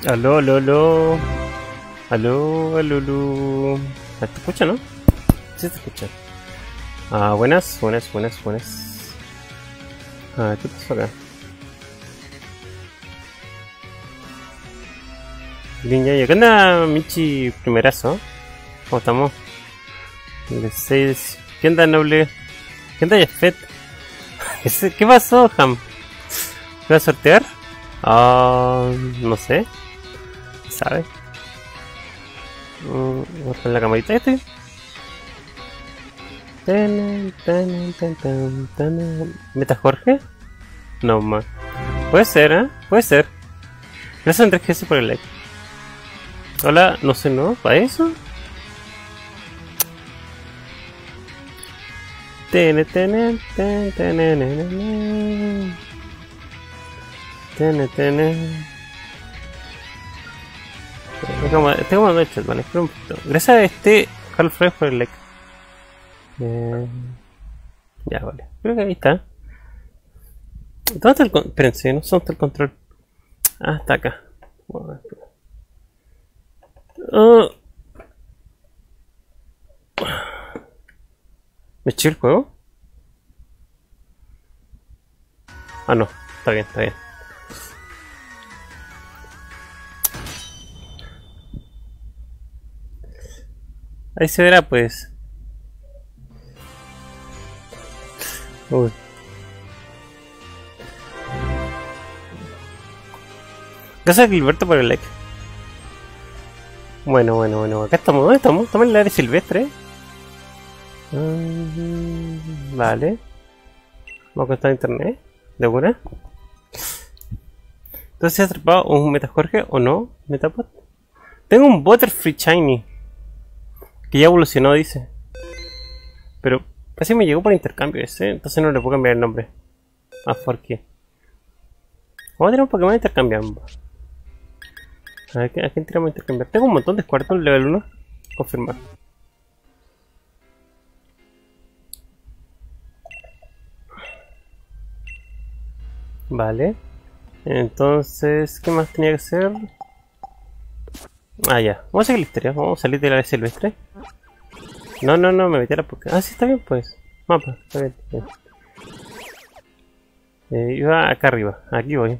Aló, aló, aló. Aló, aló, aló. ¿Te escucha, no? Sí, te escucha. Ah, buenas, buenas, buenas, buenas. Ah, ¿qué pasó acá? Liña, ¿qué onda, Michi primerazo? ¿Cómo estamos? El 6. ¿Qué onda, noble? ¿Qué onda, Jeffet? ¿Qué pasó, Ham? ¿Qué va a sortear? Ah, no sé. ¿Sabe? Voy a poner la camarita este. ¿Meta Jorge? No más. Puede ser, ¿eh? Puede ser. Gracias Andrés GS por el like. Hola, no sé, ¿no? ¿Para eso? Tengo mandando el chat, vale, espera un poquito. Gracias a Carl Freud por el like. Ya, vale. Creo que ahí está. ¿Dónde está el control? Espérense, no sé dónde está el control. Ah, está acá. Bueno, ¿me eché el juego? Ah, no. Está bien, está bien. Ahí se verá, pues. Uy. Gracias a Gilberto por el like. Bueno, bueno, bueno. Acá estamos. ¿Dónde estamos? Estamos en el área silvestre. Vale. Vamos a conectar a internet. ¿De buena? Entonces, ¿se ha atrapado un Meta Jorge o no? ¿Metapod? Tengo un Butterfree Shiny. Que ya evolucionó, dice. Pero casi me llegó por intercambio ese. Entonces no le puedo cambiar el nombre. Ah, ¿por qué? Vamos a tirar un Pokémon intercambiando. A ver, ¿a quién tiramos a intercambiar? Tengo un montón de Squirtle level 1. Confirmar. Vale. Entonces, ¿qué más tenía que hacer? Ah, ya. Vamos a seguir la historia. Vamos a salir de la área silvestre. No, no, no, me metí a la Pokémon. Ah, sí, está bien, pues. Mapa, está bien. Está bien. Iba acá arriba. Aquí voy.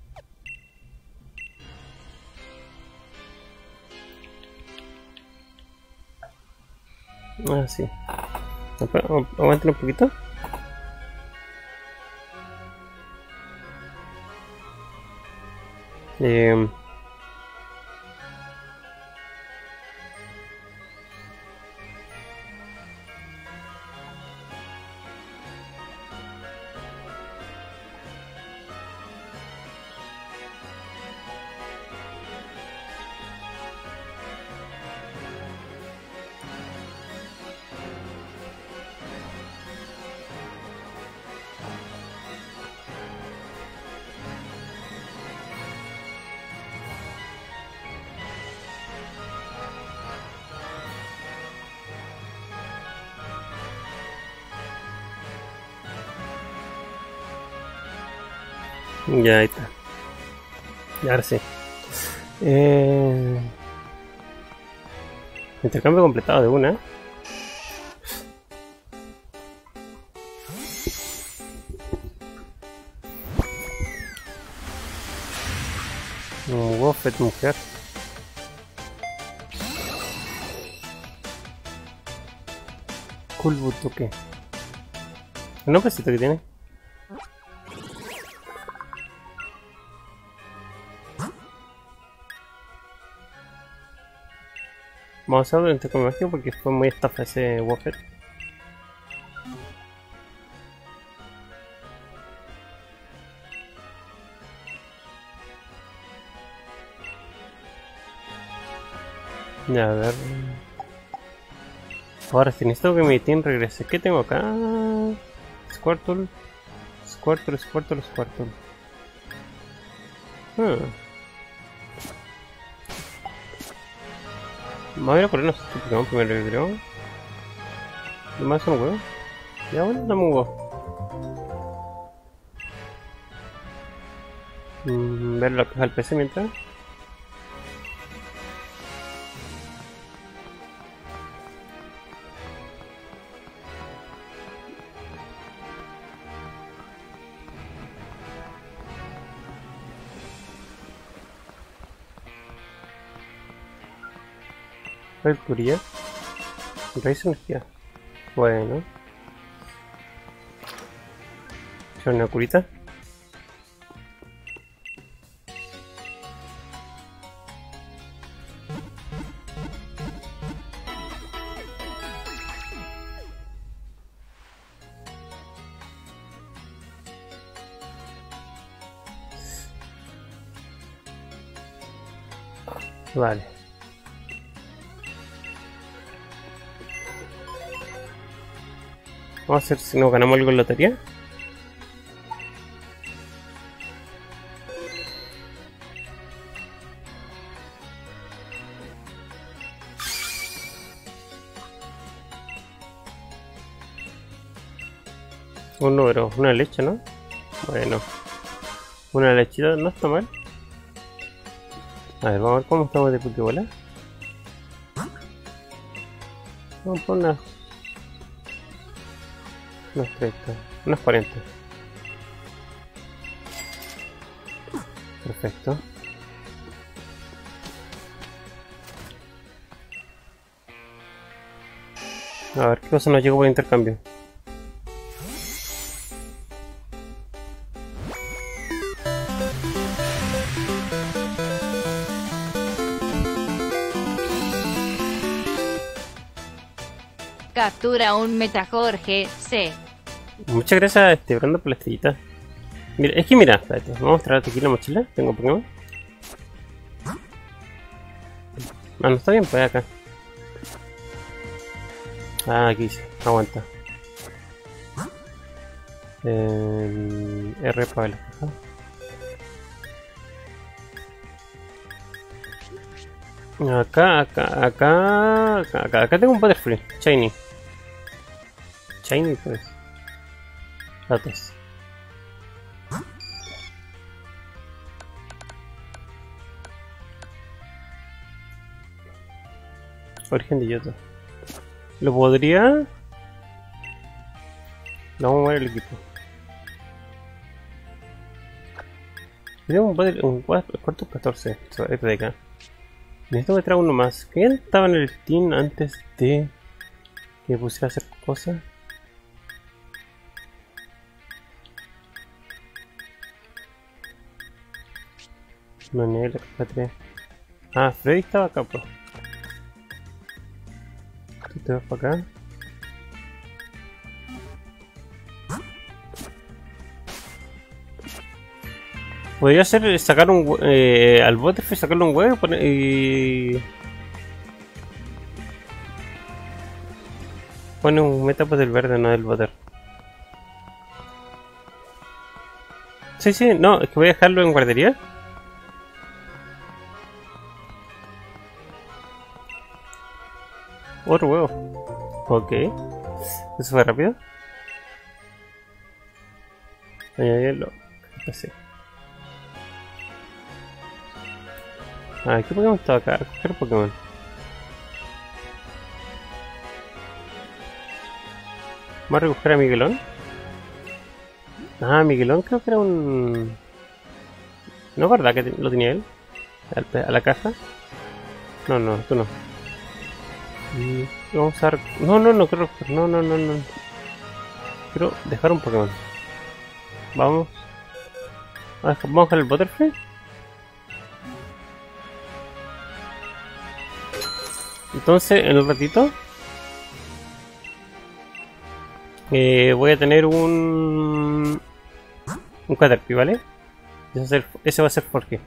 Ah, sí. Aguanten un poquito. Ya, ahí está. Y ahora sí. Intercambio completado de una. Un Woffet mujer. Cool Butuque. ¿El nombrecito que tiene? Vamos a hacerlo entre comillas porque fue muy estafa ese Woffet. Ya, a ver. Ahora sí, necesito que mi team regrese. ¿Qué tengo acá? Squirtle. Squirtle, Squirtle, Squirtle. Vamos a ir a ponernos este Pokémon primero, yo creo. Nomás son huevos. Ya bueno, dame un huevo. Ver la caja del PC mientras. Mercuria. Raíz energía. Bueno. ¿Es una curita? Vale. Vamos a ver si nos ganamos algo en lotería. Un número, una leche, ¿no? Bueno. Una lechita no está mal. A ver, vamos a ver cómo estamos de Pokébola. Vamos por unas 30, unas 40. Perfecto. A ver, ¿qué cosa nos llegó por intercambio? Captura un Metajorge C. Muchas gracias, Brando, por la estrellita. Mira, es que mira, espérate, vamos a mostrar aquí la mochila. Tengo Pokémon. Ah, no está bien, pues acá. Ah, aquí sí, aguanta. R para la caja. Acá tengo un Butterfree, Shiny. Shiny, pues. Datos. Origen de Yoto. ¿Lo podría? Lo vamos a mover el equipo. Tengo un cuarto 14. Este de acá. Necesito que traiga uno más. ¿Quién estaba en el team antes de que pusiera a hacer cosas? Manuel, acá 3. Ah, Freddy estaba acá, pues. Tú te vas para acá. Podría ser sacar un al Butterfree, sacarle un huevo y pone un Metapod del verde, no del Butter. Sí, no, es que voy a dejarlo en guardería. Otro huevo. Ok. Eso fue rápido. Añadirlo. Así. Ah, ¿qué Pokémon estaba acá? ¿Qué Pokémon? Vamos a recoger a Miguelón. Ah, Miguelón creo que era un... ¿No es verdad que lo tenía él? ¿A la caja? No, tú no. Vamos a... No quiero... No. Quiero dejar un Pokémon. Vamos. Vamos a dejar el Butterfree. Entonces, en un ratito voy a tener un Caterpie, ¿vale? Ese va a ser Forge.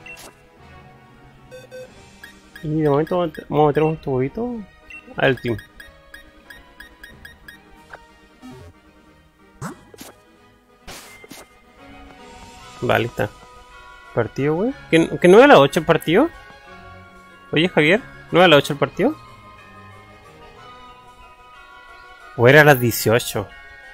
Y de momento vamos a meter un tubito al team. Vale, está. Partido, güey. ¿Que no era a las 8 el partido? Oye, Javier, ¿no era a las 8 el partido? ¿O era a las 18?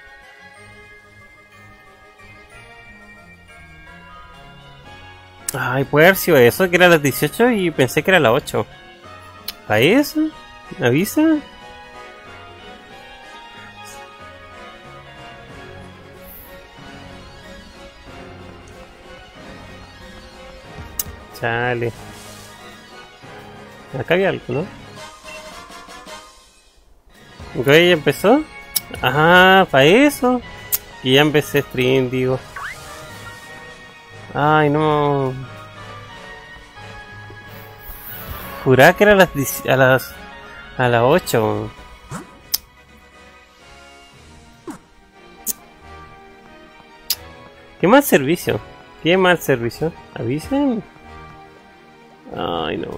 Ay, puede haber sido eso, que era a las 18 y pensé que era a las 8. ¿Para eso? ¿Me avisa? Chale. Acá había algo, ¿no? Ok, ya empezó. Ah, para eso. Y ya empecé stream, digo. Ay, no. Juraba que era a las 8. ¿Qué mal servicio? ¿Qué mal servicio? ¿Avisen? Ay, no.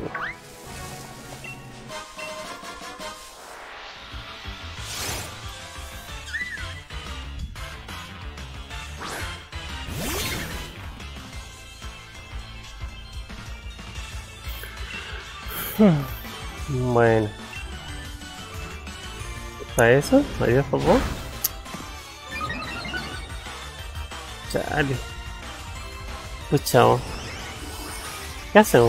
Bueno. ¿Para eso? Adiós, papá. Chale. Pues chao. ¿Qué hacemos?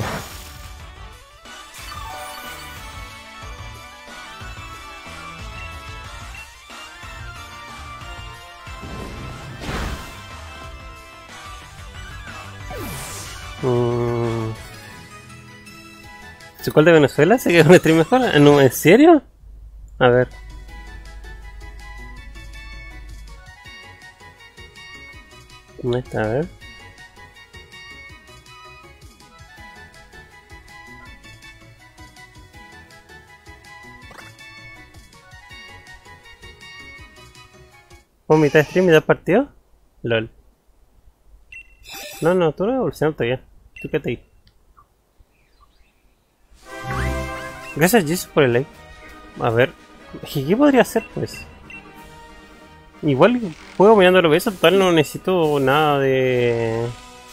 ¿Su cuál de Venezuela? ¿Se queda un stream mejor? ¿No? ¿En serio? A ver. ¿Dónde está? A ver. ¿Puedo mitad de stream y da partido? LOL. No, tú no evolucionaste todavía. Tú quédate ahí. Gracias Jesus por el like. A ver. ¿Qué podría hacer pues? Igual juego mirando los besos, total no necesito nada de...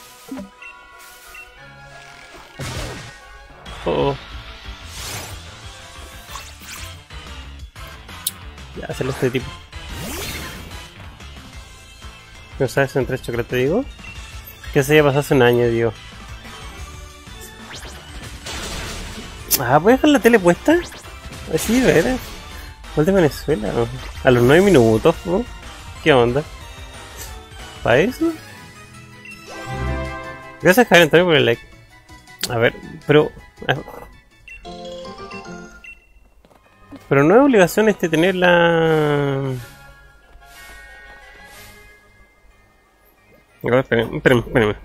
Oh. Ya, hacerlo este tipo. ¿No sabes entre chocolate, digo? Que se haya pasado hace un año, digo. Ah, ¿voy a dejar la tele puesta? Así, ¿verdad? ¿Cuál de Venezuela? A los 9 minutos, ¿no? ¿Qué onda? ¿Para eso? Gracias, Javier Antonio, por el like. A ver, pero... Pero no es obligación tener la... A ver, espérenme.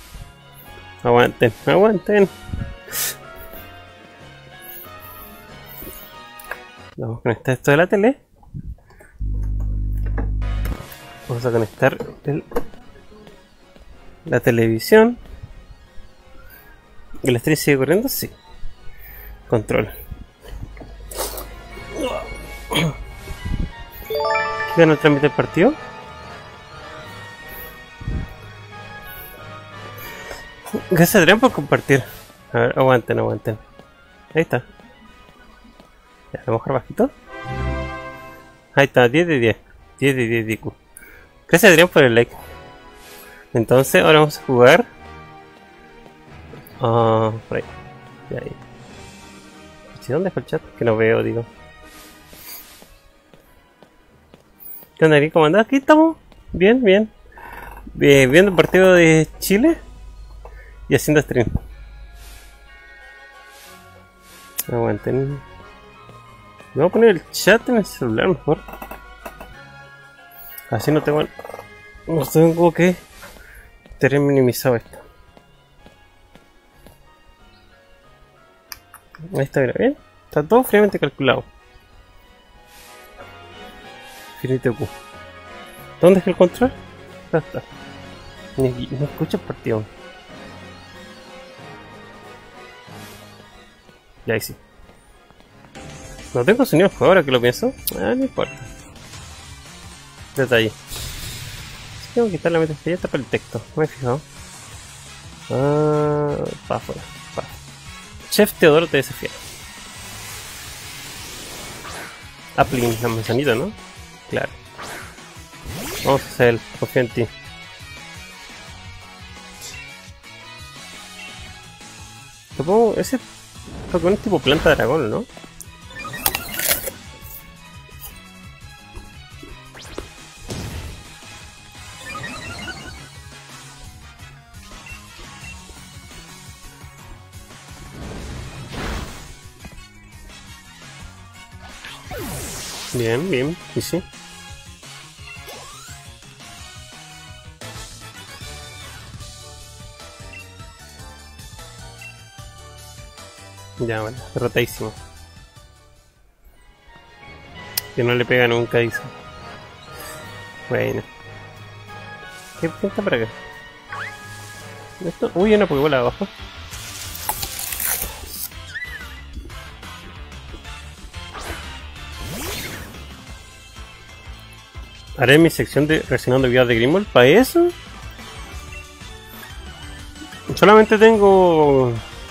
Aguanten. Vamos a conectar esto de la tele. Vamos a conectar la televisión. ¿El stream sigue corriendo? Sí. Control. ¿Qué ganó el trámite del partido? Gracias Adrián por compartir. A ver, aguanten. Ahí está. Ya, a lo mejor bajito. Ahí está, 10 de 10. 10 de 10 DQ. Gracias Adrián por el like. Entonces ahora vamos a jugar. Por ahí. Y ahí. ¿Dónde está el chat? Que no veo, digo. ¿Qué onda aquí? ¿Cómo andás? Aquí estamos. Bien. Viendo el partido de Chile. Y haciendo stream. Aguanten. Me voy a poner el chat en el celular mejor. Así no tengo que tener minimizado esto. Ahí está, bien. Está todo fríamente calculado. Finito Q. ¿Dónde es el control? Acá está. No escucho el partido. Ya ahí sí. No tengo sonido ahora que lo pienso. No importa. Detalle. Tengo que quitar la metafilla para el texto. No me he fijado. Para afuera. Chef Teodoro te desafía. Appling la manzanita, ¿no? Claro. Vamos a hacer el confío en ti. Supongo ese Pokémon es tipo planta dragón, ¿no? Bien, bien, y sí. Ya, bueno, derrotadísimo. Que no le pega nunca, dice. Bueno. ¿Qué está para acá? ¿Esto? Uy, una Pokébola abajo. Haré mi sección de reaccionando videos de Grimble. ¿Para eso? Solamente tengo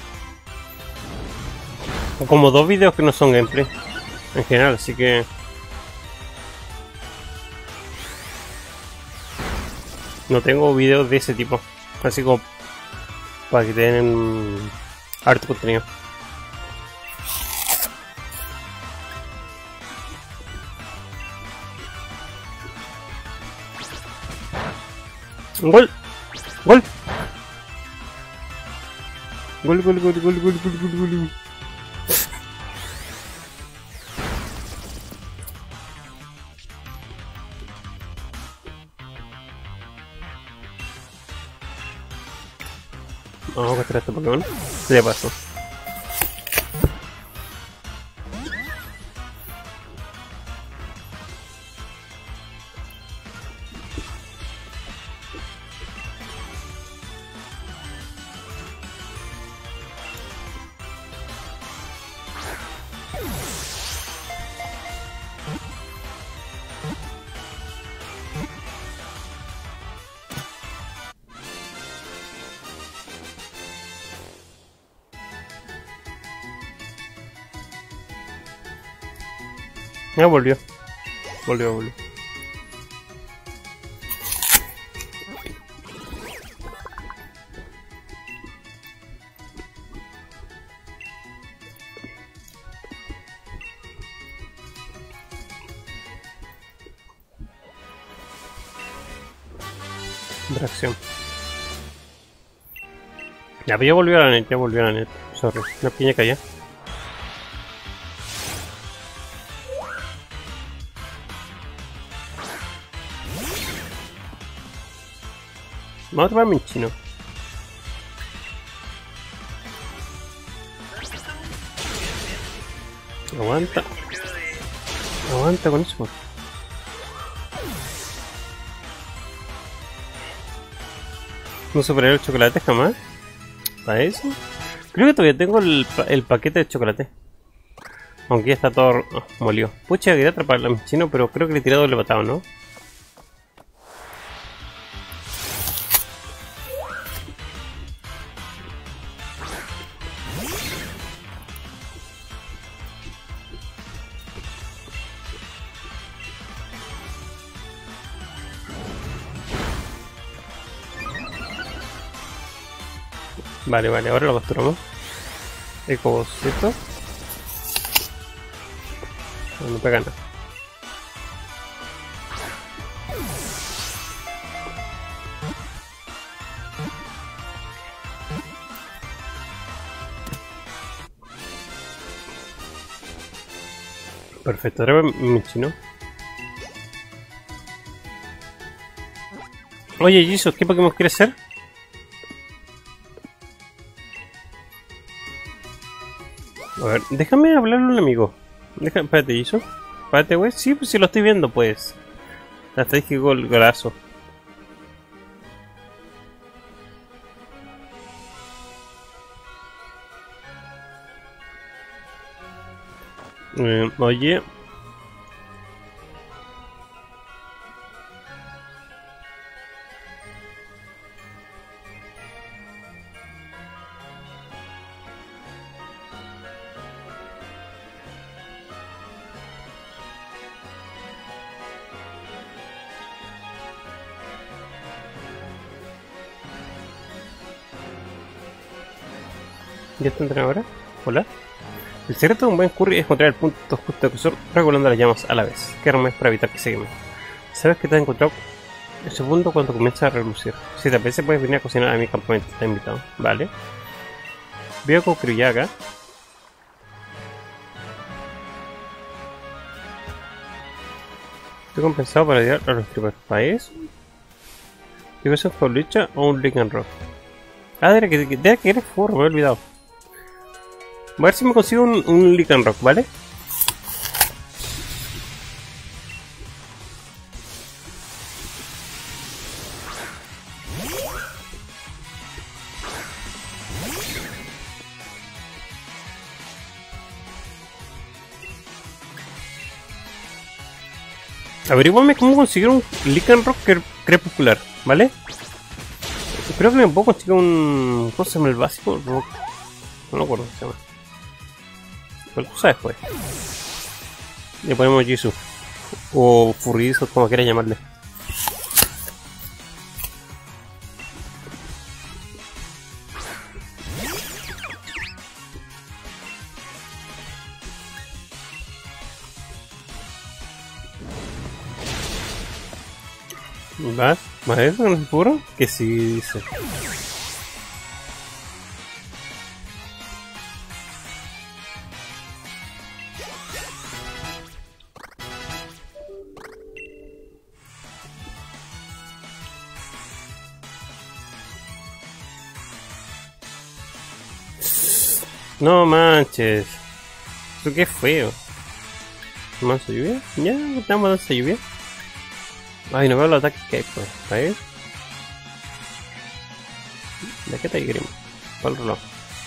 como 2 videos que no son gameplay en general, así que no tengo videos de ese tipo, así como para que tengan harto contenido. ¡Gol! ¡Gol! ¡Gol, gol, gol, gol, gol, gol, gol, gol! Vamos a castrar a este Pokémon. De paso. Ya volvió. Volvió. Reacción. Ya volvió a la net, Sorry, una piña cayó. Vamos a tomarme en chino. Aguanta. Aguanta con eso. No superaré el chocolate jamás. ¿Para eso? Creo que todavía tengo el paquete de chocolate. Aunque ya está todo molido. Pucha, quería atrapar a chino, pero creo que le he tirado doble patado, ¿no? Vale, ahora lo capturamos. Ecobocito. No pega nada. Perfecto, ahora mi chino. Oye, Jesus, ¿qué Pokémon quieres ser? A ver, déjame hablarle a un amigo. Espérate, ¿eso? Espérate, güey. Sí, pues si lo estoy viendo, pues. Hasta dije golazo. Oye. ¿Ya está entrenadora? Hola. El secreto de un buen curry es encontrar el punto justo de cursor regulando las llamas a la vez. ¿Qué arma es para evitar que se queme? ¿Sabes que te has encontrado el segundo cuando comienza a relucir? Si te apetece puedes venir a cocinar a mi campamento, te he invitado. Vale. Veo con Criaga. Estoy compensado para ayudar a los creepers. ¿Para eso? ¿Qué es un Faulicha o un Lick and Rock? Ah, debe que eres furro, me he olvidado. Voy a ver si me consigo un Lick and Rock, ¿vale? Averiguame cómo conseguir un Lick and Rock crepuscular, ¿vale? Creo que me puedo conseguir un... ¿Cómo se llama el básico? Rock. No me acuerdo cómo se llama. Pero tú sabes, pues. Le ponemos Jisoo. O Furrizo, como quieras llamarle. ¿Vas? ¿Más eso? ¿No es puro? Que sí, dice. No manches. Esto qué feo. ¿Mansa lluvia? Ya, estamos dando esa lluvia. Ay, no veo los ataques que hay, pues. ¿Sabes? ¿De qué te queremos? ¿Cuál reloj?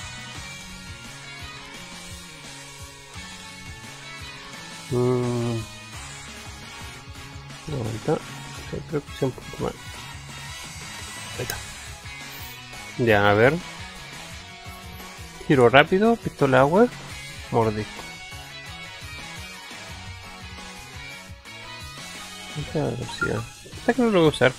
Ahorita. Creo que sea un poquito más. Ahí está. Ya, a ver. Giro rápido, pistola agua, mordisco. Esta velocidad. Esta que no lo voy a usar.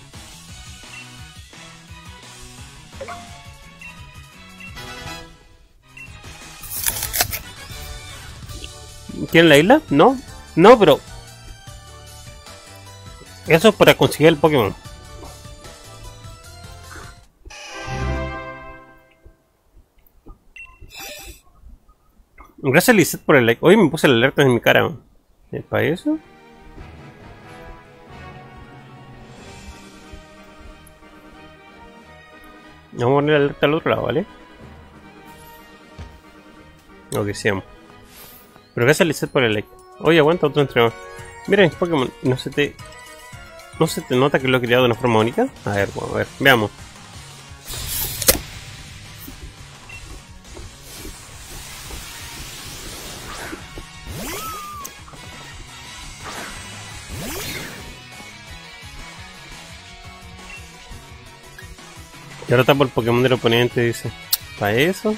¿Quién la isla? No. No, pero... Eso es para conseguir el Pokémon. Gracias Lizette por el like. Hoy me puse el alerta en mi cara. ¿Es para eso? Vamos a poner el alerta al otro lado, ¿vale? Lo que seamos. Pero gracias Lizette por el like. Oye, aguanta otro entrenador. Mira mis Pokémon. ¿No se te nota que lo he creado de una forma única? A ver, bueno, a ver, veamos. Y ahora está por el Pokémon del oponente, dice. ¿Para eso?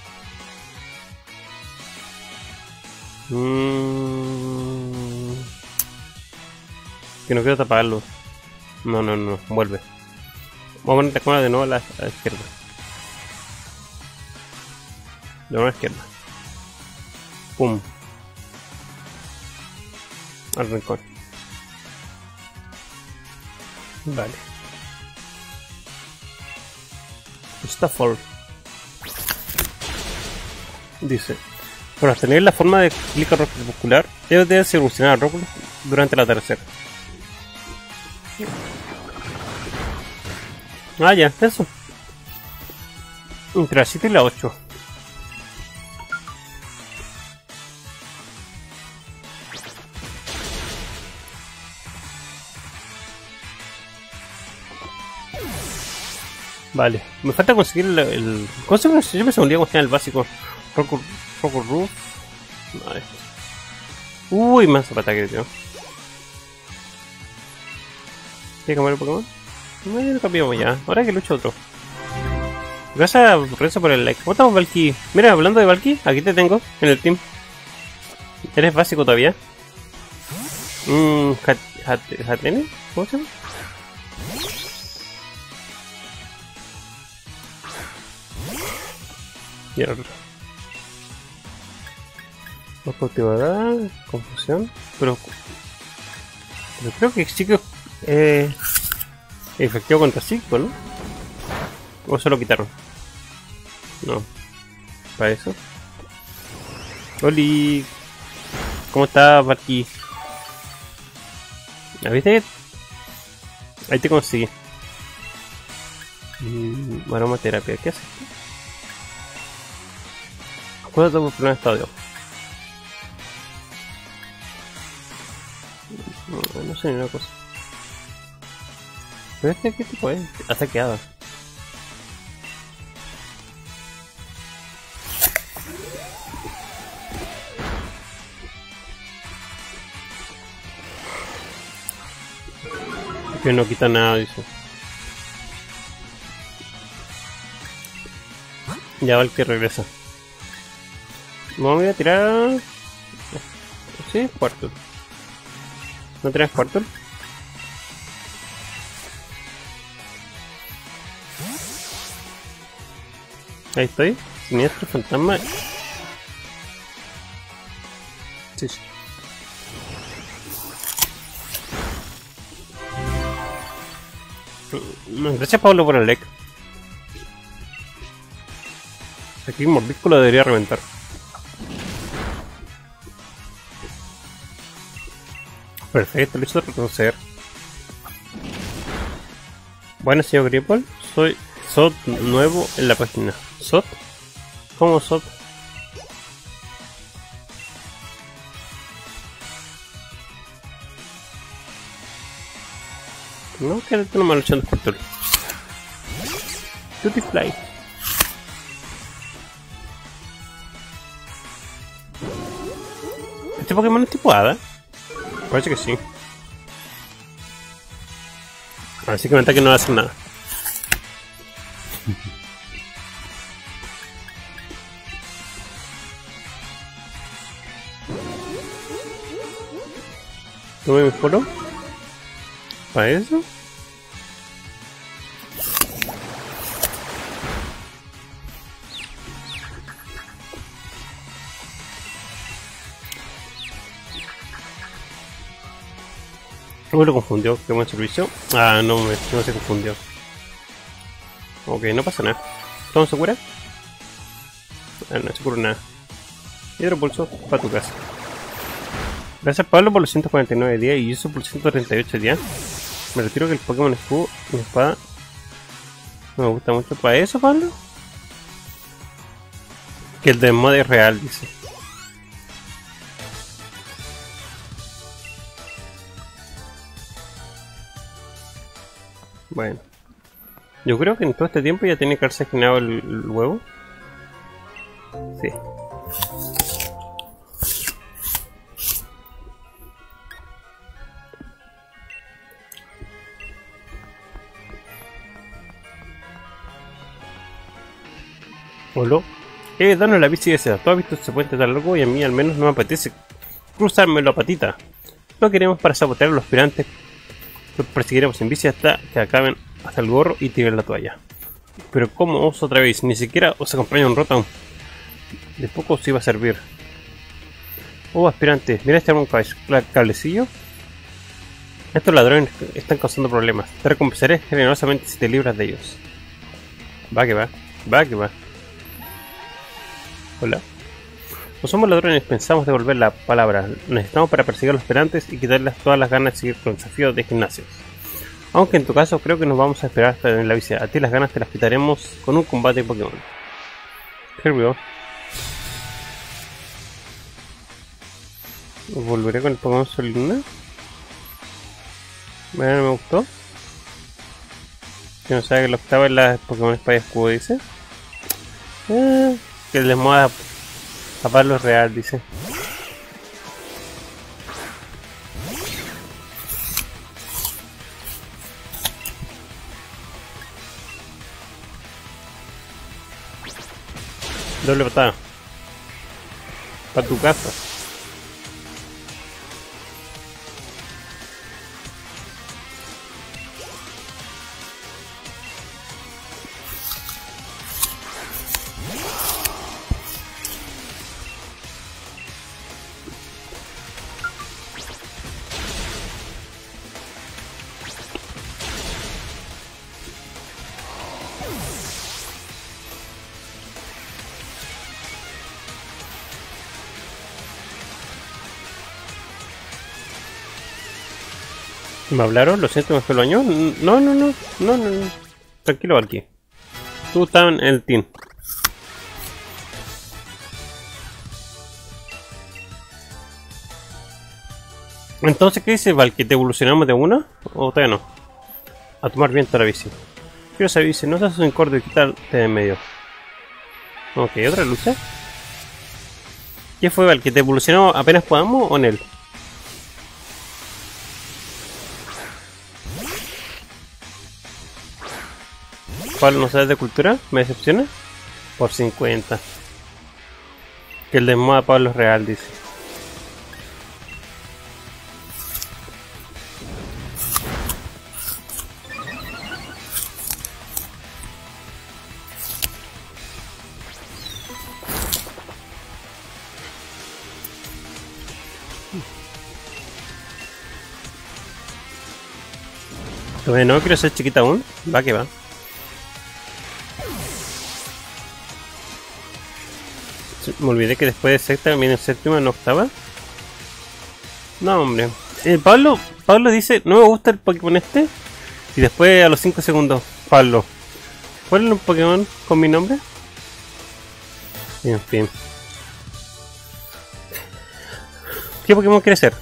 Que no quiero taparlo. No, vuelve. Vamos a poner la cámara de nuevo a la izquierda. De nuevo a la izquierda. Pum. Al rincón. Vale. Stafford dice: para obtener la forma de clic crepuscular, debes evolucionar a Rockruff durante la tercera. Ah, ya, eso. Entre la 7 y la 8. Vale, me falta conseguir el... ¿Cómo se llama? Yo me segundía con el básico. Rockruff. Vale. Uy, más ataque, tío. ¿Tiene que cambiar el Pokémon? No, ya lo cambiamos ya. Ahora que lucha otro. Gracias por el like. ¿Cómo estamos, Valky? Mira, hablando de Valky, aquí te tengo en el team. ¿Eres básico todavía? ¿Hatene? ¿Cómo se llama? Y ahora no cultivará confusión, pero creo que Chico efectivo contra Chico, ¿no? O se lo quitaron. No, para eso. Oli, ¿cómo estás, Valky? ¿La viste? Ahí te conseguí. Aromaterapia, ¿qué haces? Acuérdate por primer estadio. No sé ni una cosa. ¿Pero este qué tipo es? Ataqueado. Que no quita nada, dice. Ya va el que regresa. No voy a tirar. Sí, cuarto. ¿No tiras cuarto? Ahí estoy. Siniestro, fantasma. Sí, sí. Gracias Pablo por el like. Aquí un mordisco debería reventar. Perfecto, lo hizo reconocer. Bueno, señor Gripple, soy SOT nuevo en la página. ¿SOT? ¿Cómo SOT? No, que no me luchando por todo. Tutti Fly. ¿Este Pokémon es tipo hada? Parece que sí. Así que me que no va a hacer nada. Tome mi follow. ¿Para eso? ¿Cómo lo confundió? ¿Qué buen servicio? Ah, no se confundió. Ok, no pasa nada. ¿Estamos seguras? Ah, no se cura nada. Hidropulso para tu casa. Gracias Pablo por los 149 días y eso por 138 días. Me retiro que el Pokémon escudo y espada no me gusta mucho. ¿Para eso, Pablo? Que el de mod es real, dice. Bueno, yo creo que en todo este tiempo ya tiene que haberse generado el huevo. Sí. Hola. Danos la bici esa. Tú has visto ese puente tan largo y a mí al menos no me apetece cruzármelo a patita. Lo queremos para sabotear a los aspirantes. Los perseguiremos en bici hasta que acaben hasta el gorro y tiren la toalla. Pero ¿cómo os otra vez? Ni siquiera os acompaña un Rotom. De poco os iba a servir. Oh, aspirante, mira este cablecillo. Estos ladrones están causando problemas. Te recompensaré generosamente si te libras de ellos. Va que va, va que va. Hola. No somos ladrones, pensamos devolver la palabra. Necesitamos para perseguir a los esperantes y quitarles todas las ganas de seguir con desafíos de gimnasios. Aunque en tu caso creo que nos vamos a esperar hasta en la bici. A ti las ganas te las quitaremos con un combate de Pokémon. Here we go. Volveré con el Pokémon Sol Luna. Bueno, no me gustó. Que no sabe que la octava es la Pokémon Espada y Escudo, dice. Que les moda a Pablo real, dice. Doble patada. Para tu casa. ¿Me hablaron? Lo siento, me fue el baño. No, no, no. No, no, no. Tranquilo, Valky. Tú estás en el team. Entonces, ¿qué dice Valky? ¿Te evolucionamos de una? ¿O todavía no? A tomar viento a la bici. Quiero esa bici, no seas un corto y quitarte de en medio. Ok, otra lucha. ¿Qué fue Valky? ¿Te evolucionamos apenas podamos o en él? ¿Cuál no sabes de cultura? ¿Me decepciona? Por 50. Que el de moda Pablo es real, dice. No quiero ser chiquita aún. Va que va. Me olvidé que después de sexta viene séptima en octava. No, hombre. Pablo dice, no me gusta el Pokémon este. Y después a los 5 segundos, Pablo, ¿cuál es un Pokémon con mi nombre? Y en fin. ¿Qué Pokémon quiere ser?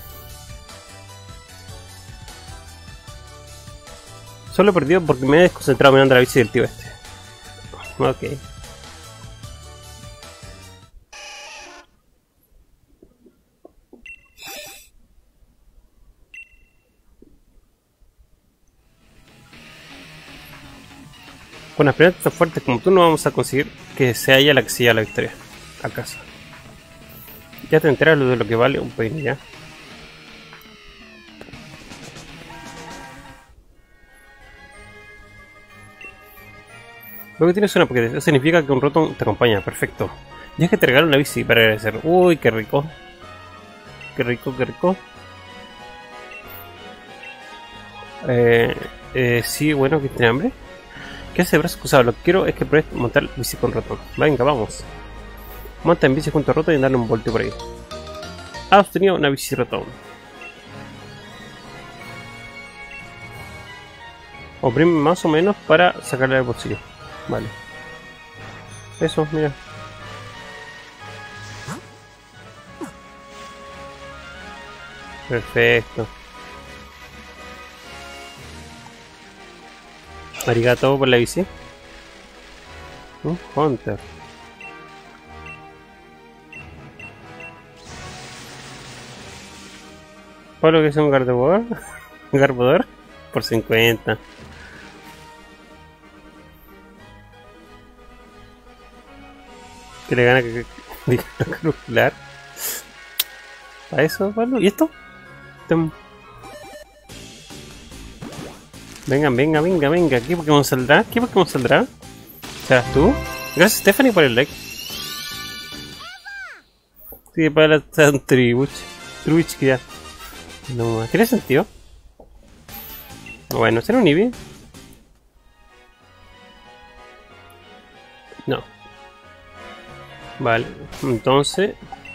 Solo he perdido porque me he desconcentrado mirando la bici del tío este. Ok. Con aspirantes tan fuertes como tú no vamos a conseguir que sea ella la que siga la victoria. A casa. Ya te enteras de lo que vale un peine, ya. Luego tienes una porque eso significa que un Rotom te acompaña. Perfecto. Ya es que te regalo una bici para agradecer. Uy, qué rico. Qué rico, qué rico. Sí, bueno, que tiene hambre. ¿Qué hace brazo cruzado? Lo que quiero es que pruebes montar bici con Rotom. Venga, vamos. Monta en bici junto a Rotom y darle un volteo por ahí. Has obtenido una bici Rotom. Oprime más o menos para sacarle del bolsillo. Vale. Eso, mira. Perfecto. Arigato por la bici. Hunter. ¿Cuál que es un Garbodor? ¿Un Garbodor? Por 50. Que le gana que calcular. ¿A eso, Pablo? ¿Y esto? Venga, venga, venga, venga. ¿Qué Pokémon saldrá? ¿Qué Pokémon saldrá? ¿Serás tú? Gracias, Stephanie, por el like. Sí, para un Tribuch. Tribuch que ya. No, ¿tiene sentido? Bueno, ¿será un Eevee? No. Vale, entonces...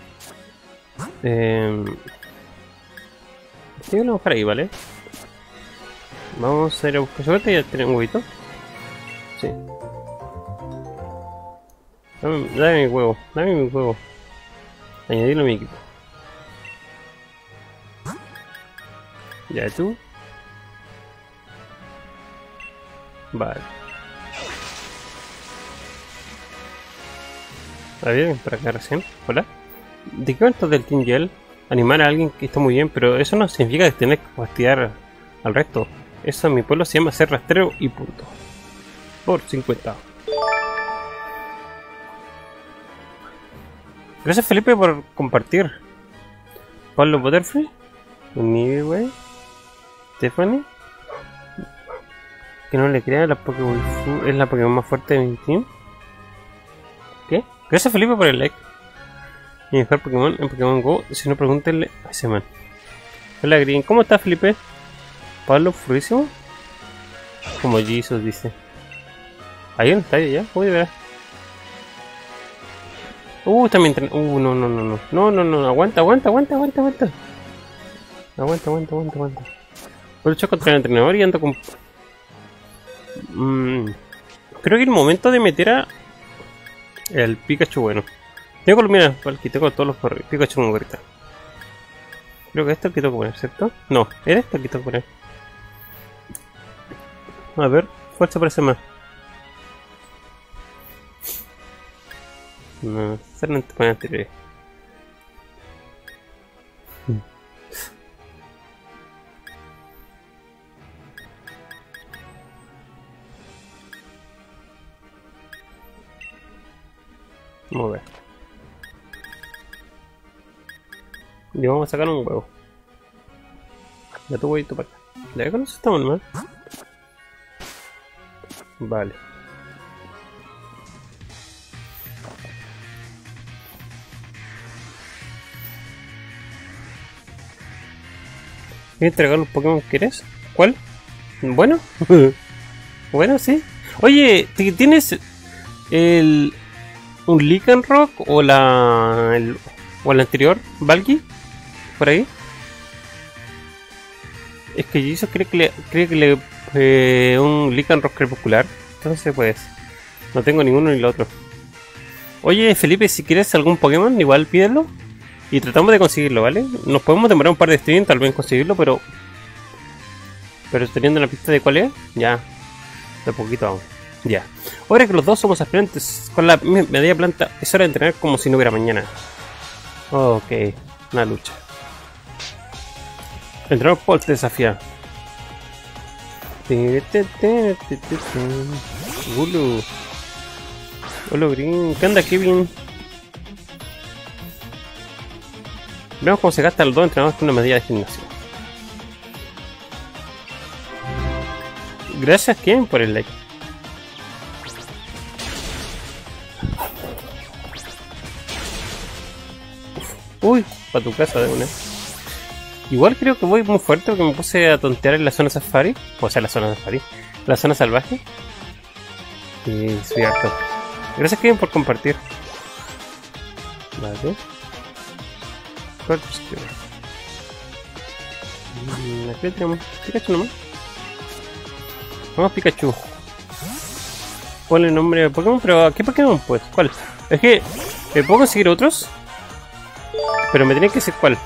sí, vamos para ahí, ¿vale? Vamos a ir a buscar suerte. Ya tenemos un huevito. Sí. Dame mi huevo. Dame mi huevo. Añadirlo a mi equipo. Ya tú. Vale. ¿Está bien? Por acá recién. Hola. ¿De qué va esto del Team Gel? Animar a alguien que está muy bien, pero eso no significa que tenés que fastidiar al resto. Eso en mi pueblo se llama ser rastrero y punto. Por 50. Gracias, Felipe, por compartir. Pablo Butterfree. Anyway. Stephanie. Que no le crea, la Pokémon es la Pokémon más fuerte de mi team. ¿Qué? Gracias, Felipe, por el like. Mi mejor Pokémon en Pokémon Go. Si no, pregúntenle a ese man. Hola, Green. ¿Cómo estás, Felipe? Pablo Furísimo. Como Jesus dice. Ahí no está ya. Uy, de verdad. También. No, no, no, no. No, no, no. Aguanta, aguanta, aguanta, aguanta, aguanta. Aguanta, aguanta, aguanta, aguanta. Lucho contra el entrenador y ando con... creo que es el momento de meter a... el Pikachu bueno. Tengo columnas, que tengo todos los Pikachu con gorrita. Creo que esto es el que tengo que poner, ¿cierto? No, era esto el que tengo que poner. A ver, ¿cuál se parece más? No, solamente poner anteriores. Vamos a ver. Y vamos a sacar un huevo. Ya tu huevito para acá. Ya con eso estamos mal. Vale. ¿Voy a entregar los Pokémon que quieres? ¿Cuál? Bueno. Bueno, sí. Oye, ¿tienes un Lycanroc o el anterior, Valky? Por ahí. Es que Jesus cree que un Lycanroc crepuscular. Entonces pues no tengo ninguno ni el otro. Oye Felipe, si quieres algún Pokémon, igual pídelo. Y tratamos de conseguirlo, ¿vale? Nos podemos demorar un par de streams tal vez en conseguirlo, pero teniendo la pista de cuál es, ya. De poquito vamos. Ya. Ahora que los dos somos aspirantes con la media planta, es hora de entrenar como si no hubiera mañana. Ok, una lucha. El entrenador Paul te desafía. Gulu. Hola Green. ¿Qué onda Kevin? Veamos cómo se gastan los dos entrenadores con una medida de gimnasio. Gracias Kevin por el like. Uy, para tu casa de una. Igual creo que voy muy fuerte porque me puse a tontear en la zona safari. O sea, la zona safari. La zona salvaje. Y soy harto. Gracias Kevin por compartir. Vale. Aquí tenemos Pikachu nomás. Vamos Pikachu. Ponle el nombre de Pokémon, pero ¿qué Pokémon pues? ¿Cuál? Es que puedo conseguir otros, pero me tiene que decir cuál.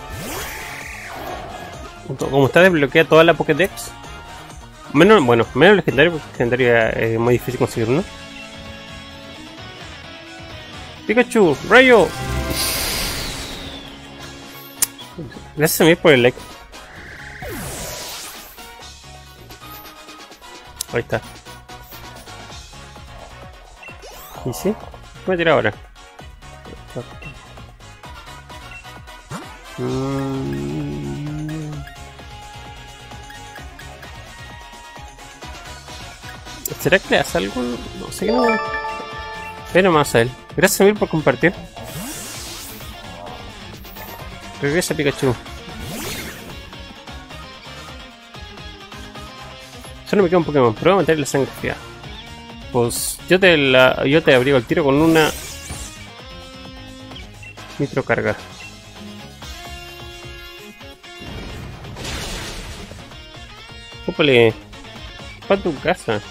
Como está desbloqueada toda la Pokédex. Menos legendario, porque legendario es muy difícil conseguir uno. Pikachu, rayo. Gracias a mí por el like. Ahí está. ¿Y sí? Voy a tirar ahora. ¿Será que le hace algo? No sé qué no. Ve nomás a él. Gracias a mí por compartir. Regresa Pikachu. Solo me queda un Pokémon, pero voy a mantener la sangre fría. Pues yo te abrigo el tiro con una microcarga. Ópale. Para tu casa.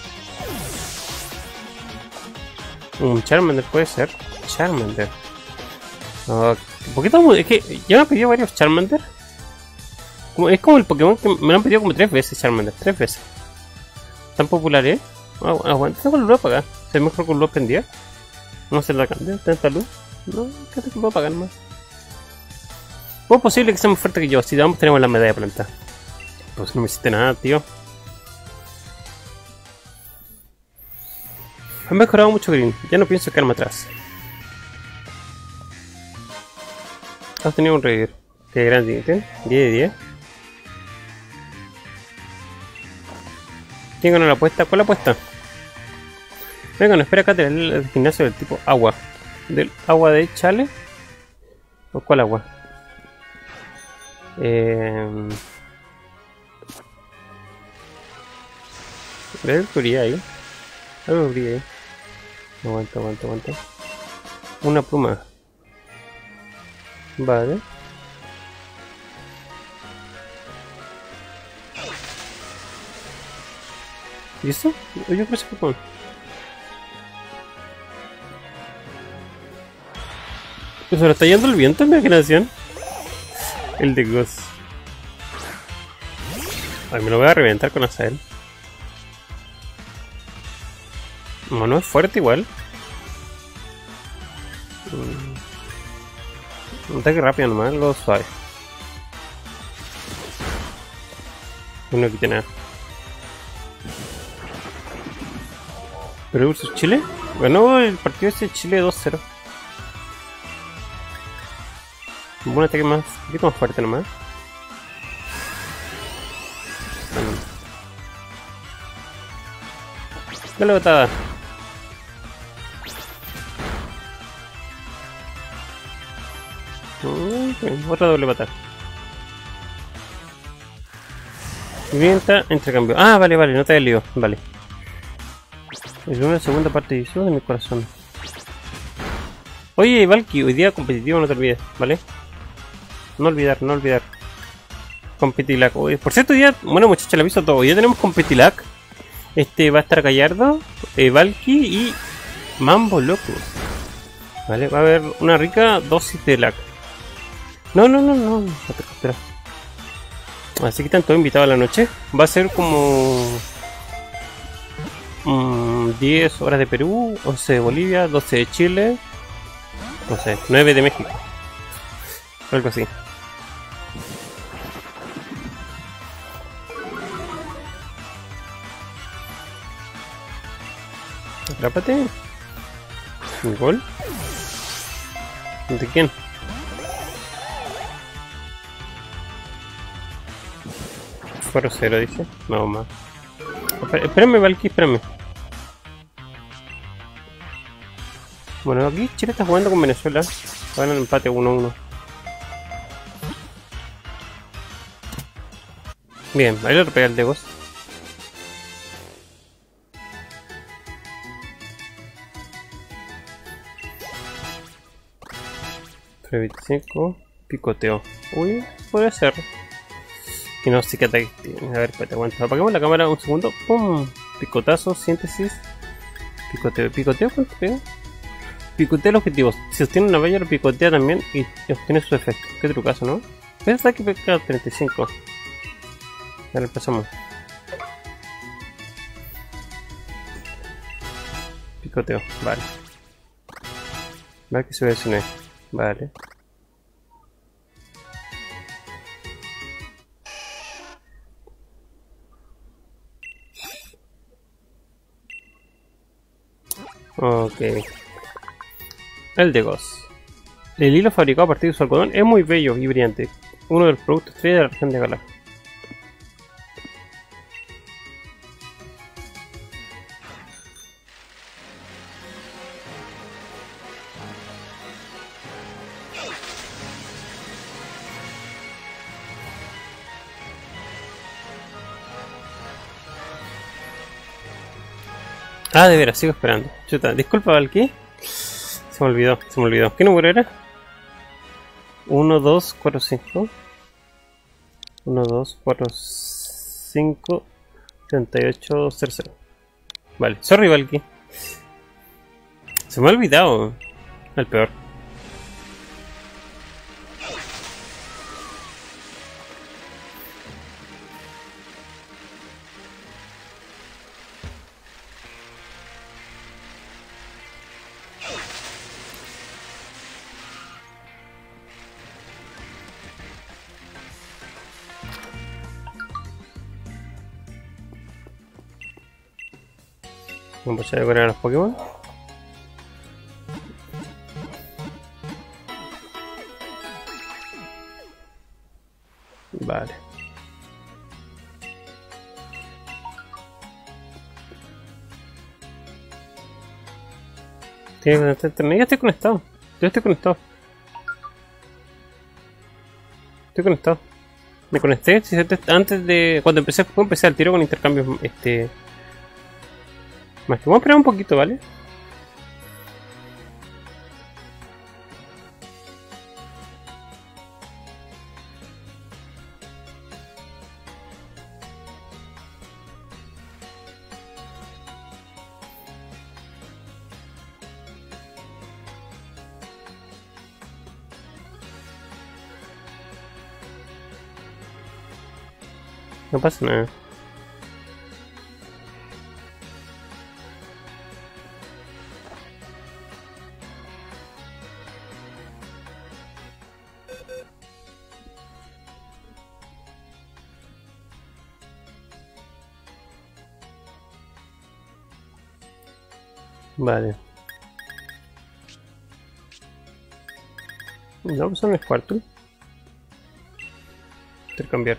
Un Charmander puede ser. Charmander. ¿Por qué estamos? Es que ya me han pedido varios Charmander. Es como el Pokémon que me lo han pedido como 3 veces Charmander. 3 veces. Tan popular, ¿eh? Aguanta, tengo la luz apagada. ¿Es mejor con luz prendida? ¿Vamos a hacer la cambio? ¿Tanta luz? No, que te puedo apagar más. ¿Cómo es posible que sea más fuerte que yo? Si ambos tenemos la medalla de planta. Pues no me hiciste nada, tío. Han mejorado mucho Green. Ya no pienso quedarme atrás. Has tenido un revivir. Qué grande, ¿eh? 10 de 10. ¿Quién ganó la apuesta? ¿Cuál apuesta? Venga, no espera acá tener el gimnasio del tipo agua. ¿Del agua de Chale? ¿O cuál agua? ¿Ves? Brilla ahí. Algo brilla ahí. Aguanta. Una pluma. Vale. ¿Y eso? Yo creo que es Pokémon. Pues se lo está yendo el viento en mi imaginación. El de Ghost. Ay, me lo voy a reventar con Azael. No es fuerte igual. Un ataque rápido nomás, algo suave. No quité nada. ¿Perú vs Chile? Ganó el partido ese Chile 2-0. Un buen ataque más, un poquito más fuerte nomás. Dale botada. Otra doble patada. Vivienda, intercambio. Ah, vale, no te lío. Vale. Es una segunda parte de eso de mi corazón. Oye, Valky, hoy día competitivo, no te olvides, ¿vale? No olvidar. Competilac. Oye, por cierto, hoy día, bueno muchachos, le aviso a todos. Hoy día tenemos Competilac. Va a estar Gallardo, Valky y Mambo Loco. Vale, va a haber una rica dosis de lag. No. Espera. Así que están todos invitados a la noche. Va a ser como 10 horas de Perú, 11 de Bolivia, 12 de Chile, no sé, 9 de México. Algo así. Atrápate. ¿Un gol? ¿De quién? Fue 0, dice. No más. Espérame, Valky, espérame. Bueno, aquí Chile está jugando con Venezuela. Van al empate 1-1. Bien, ahí lo pega el de Ghost. $25, picoteo. Uy, puede ser. Y no sé qué ataque tiene. A ver, espérate, aguanta. Apagamos la cámara un segundo. ¡Pum! Picotazo, síntesis. Picoteo. ¿Picoteo cuánto pega? Picotea el objetivo. Si obtiene una valla, lo picotea también y obtiene su efecto. Qué trucazo, ¿no? Este ataque pega 35. Ahora empezamos. Picoteo, vale. Vale, que se ve ese. Vale. Ok. El de Ghost. El hilo fabricado a partir de su algodón es muy bello y brillante. Uno de los productos estrella de la región de Galar. Ah, de veras, sigo esperando. Chuta, disculpa, Valky. Se me olvidó. ¿Qué número era? 1, 2, 4, 5. 1, 2, 4, 5, 38, 00. Vale, sorry, Valky. Se me ha olvidado. El peor. Vamos a decorar a los Pokémon. Vale. Ya estoy conectado. Estoy conectado. Me conecté antes de... Cuando empecé el juego empecé al tiro con intercambios más que vamos a esperar un poquito, ¿vale? No pasa nada. Vale. No, pues son el cuarto. Intercambiar.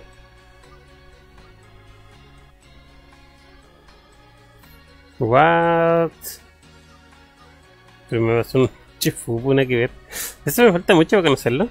What? Pero me va a hacer un chifu, nada que ver. Eso me falta mucho para conocerlo.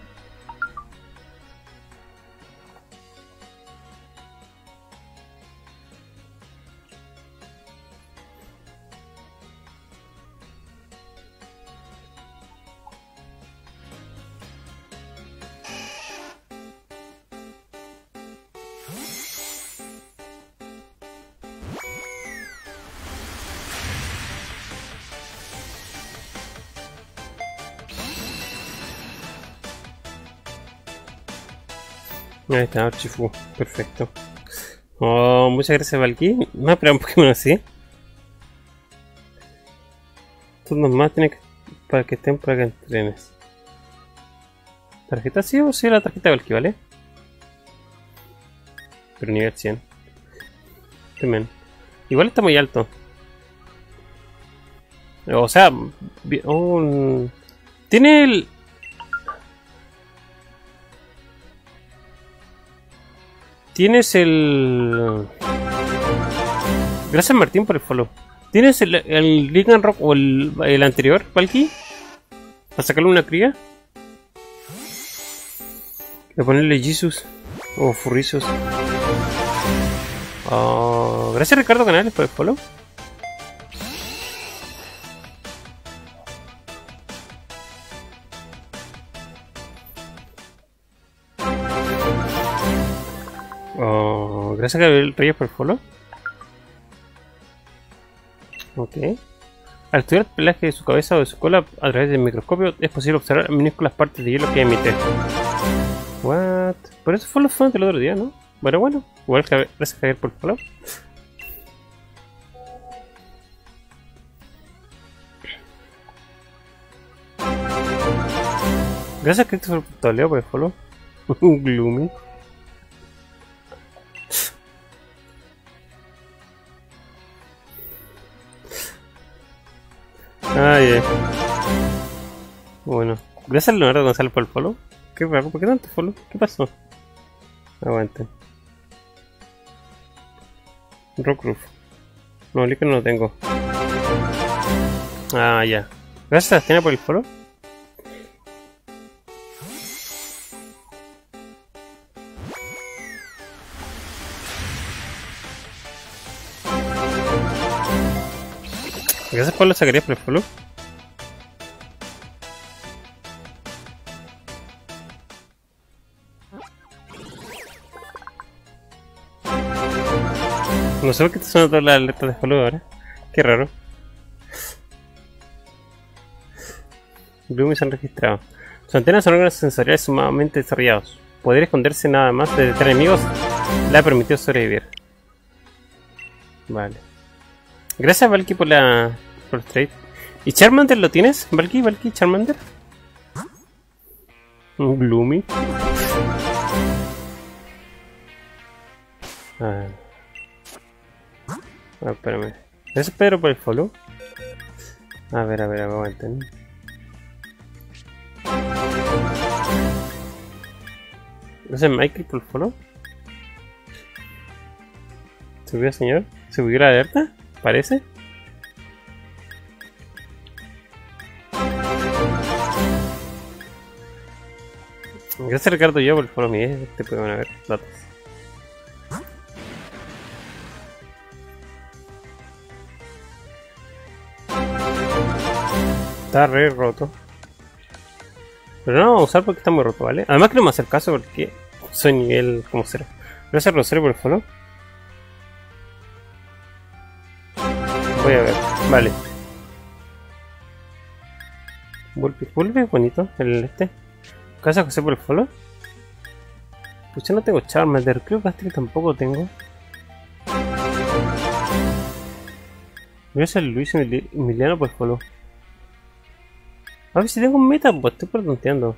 Ahí está, Archifu, perfecto. Oh, muchas gracias, Valky. No esperaba un Pokémon así. Turnos más tienes que, para que estén para que entrenes. ¿Tarjeta sí o sí la tarjeta de Valky, vale? Pero nivel 100. También. Igual está muy alto. O sea, tiene el. Tienes el... Gracias Martín por el follow. ¿Tienes el Lycanroc o el anterior, Valky? ¿Para sacarle una cría? Para ponerle Jesus o Furrizos. Oh, gracias Ricardo Canales por el follow. Oh, gracias Gabriel Reyes por el follow. Ok. Al estudiar el pelaje de su cabeza o de su cola a través del microscopio es posible observar minúsculas partes de hielo que emite. What? Por eso fue los fans del otro día, ¿no? Bueno. Igual gracias Javier por el follow. Gracias Christopher Toledo por el follow. Gloomy. Bueno, gracias Leonardo González por el follow. Qué raro, ¿por qué tanto follow? ¿Qué pasó? Aguante. Rockroof. No, Licker no lo tengo. Ah, ya. Gracias Sebastián por el follow. Gracias Pablo Zacarías por el follow. No sé por qué te suena todas las alertas de follow ahora. Qué raro. Gloomy se han registrado. Sus antenas son órganos sensoriales sumamente desarrollados. Poder esconderse nada más de detrás de enemigos le ha permitido sobrevivir. Vale. Gracias Valky por el trade. ¿Y Charmander lo tienes? ¿Valky? ¿Charmander? Gloomy. Espérame. Gracias Pedro por el follow. A ver, aguanten. Gracias Michael por el follow. ¿Subió señor? ¿Subió la alerta? ¿Parece? Gracias Ricardo yo por el follow mío. Te pueden ver datos. Está re roto. Pero no lo vamos a usar porque está muy roto, ¿vale? Además que no me hacer caso porque soy nivel como 0. Gracias Rosario por el follow. Voy a ver, vale. Vuelve bonito el este. Gracias José por el follow. Pucha, no tengo Charmander. Creo que Astrid tampoco tengo. Gracias a Luis Emiliano por follow. A ver si tengo un Metapod, estoy pregunteando.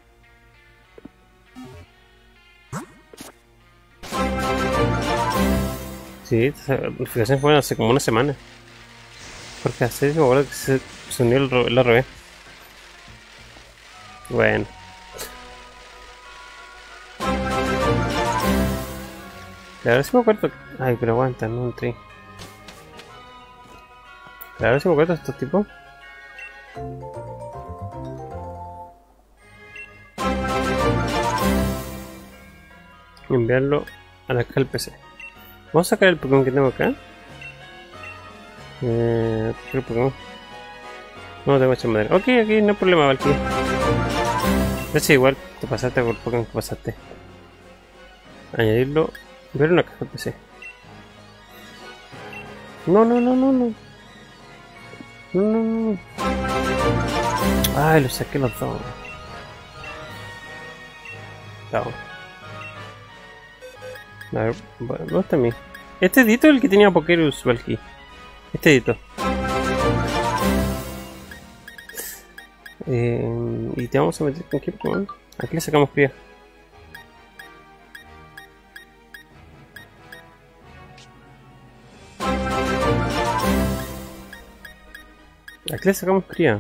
Sí, esta notificación fue hace como una semana. Porque hace eso me acuerdo que se unió el RB. Bueno. Claro, si me acuerdo. Ay, pero aguanta, no entré. Claro, si me acuerdo de estos tipos. Enviarlo a la caja del PC. Vamos a sacar el Pokémon que tengo acá. ¿Qué Pokémon? No tengo hecho madera. Ok, no hay problema, Valkyrie. De hecho, igual te pasaste por el Pokémon que pasaste. Añadirlo. Ver una caja del PC. No. Ay, lo saqué los dos. Chao. A ver, bueno, ¿dónde está mi? Este Dito es el que tenía Pokerus, Valky. Este Dito. Y te vamos a meter con qué Pokémon. Aquí le sacamos cría. Aquí le sacamos cría.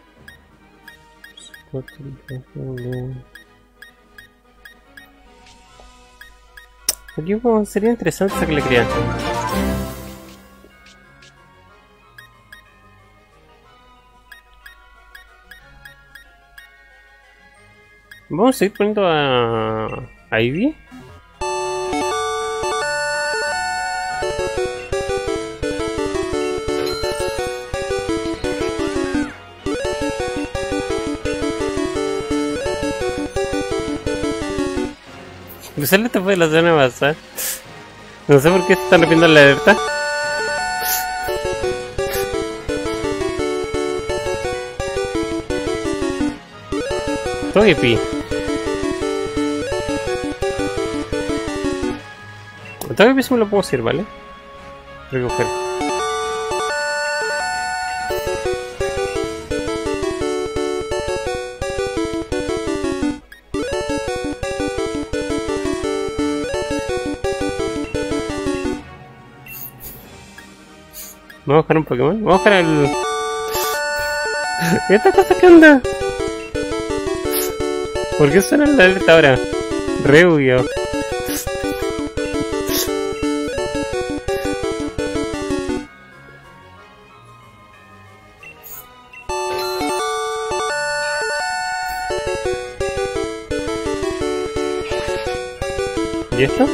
Aquí sería interesante sacarle cría. Vamos a seguir poniendo a Ivy. Cruzar la etapa de la zona pasada. No sé por qué se están repitiendo la alerta. Togepi. Togepi sí me lo puedo hacer, ¿vale? Recoger. Vamos a buscar un Pokémon. Vamos a buscar el... ¿Esta cosa qué onda? ¿Por qué suena la alerta ahora? Reugio. ¿Y esto?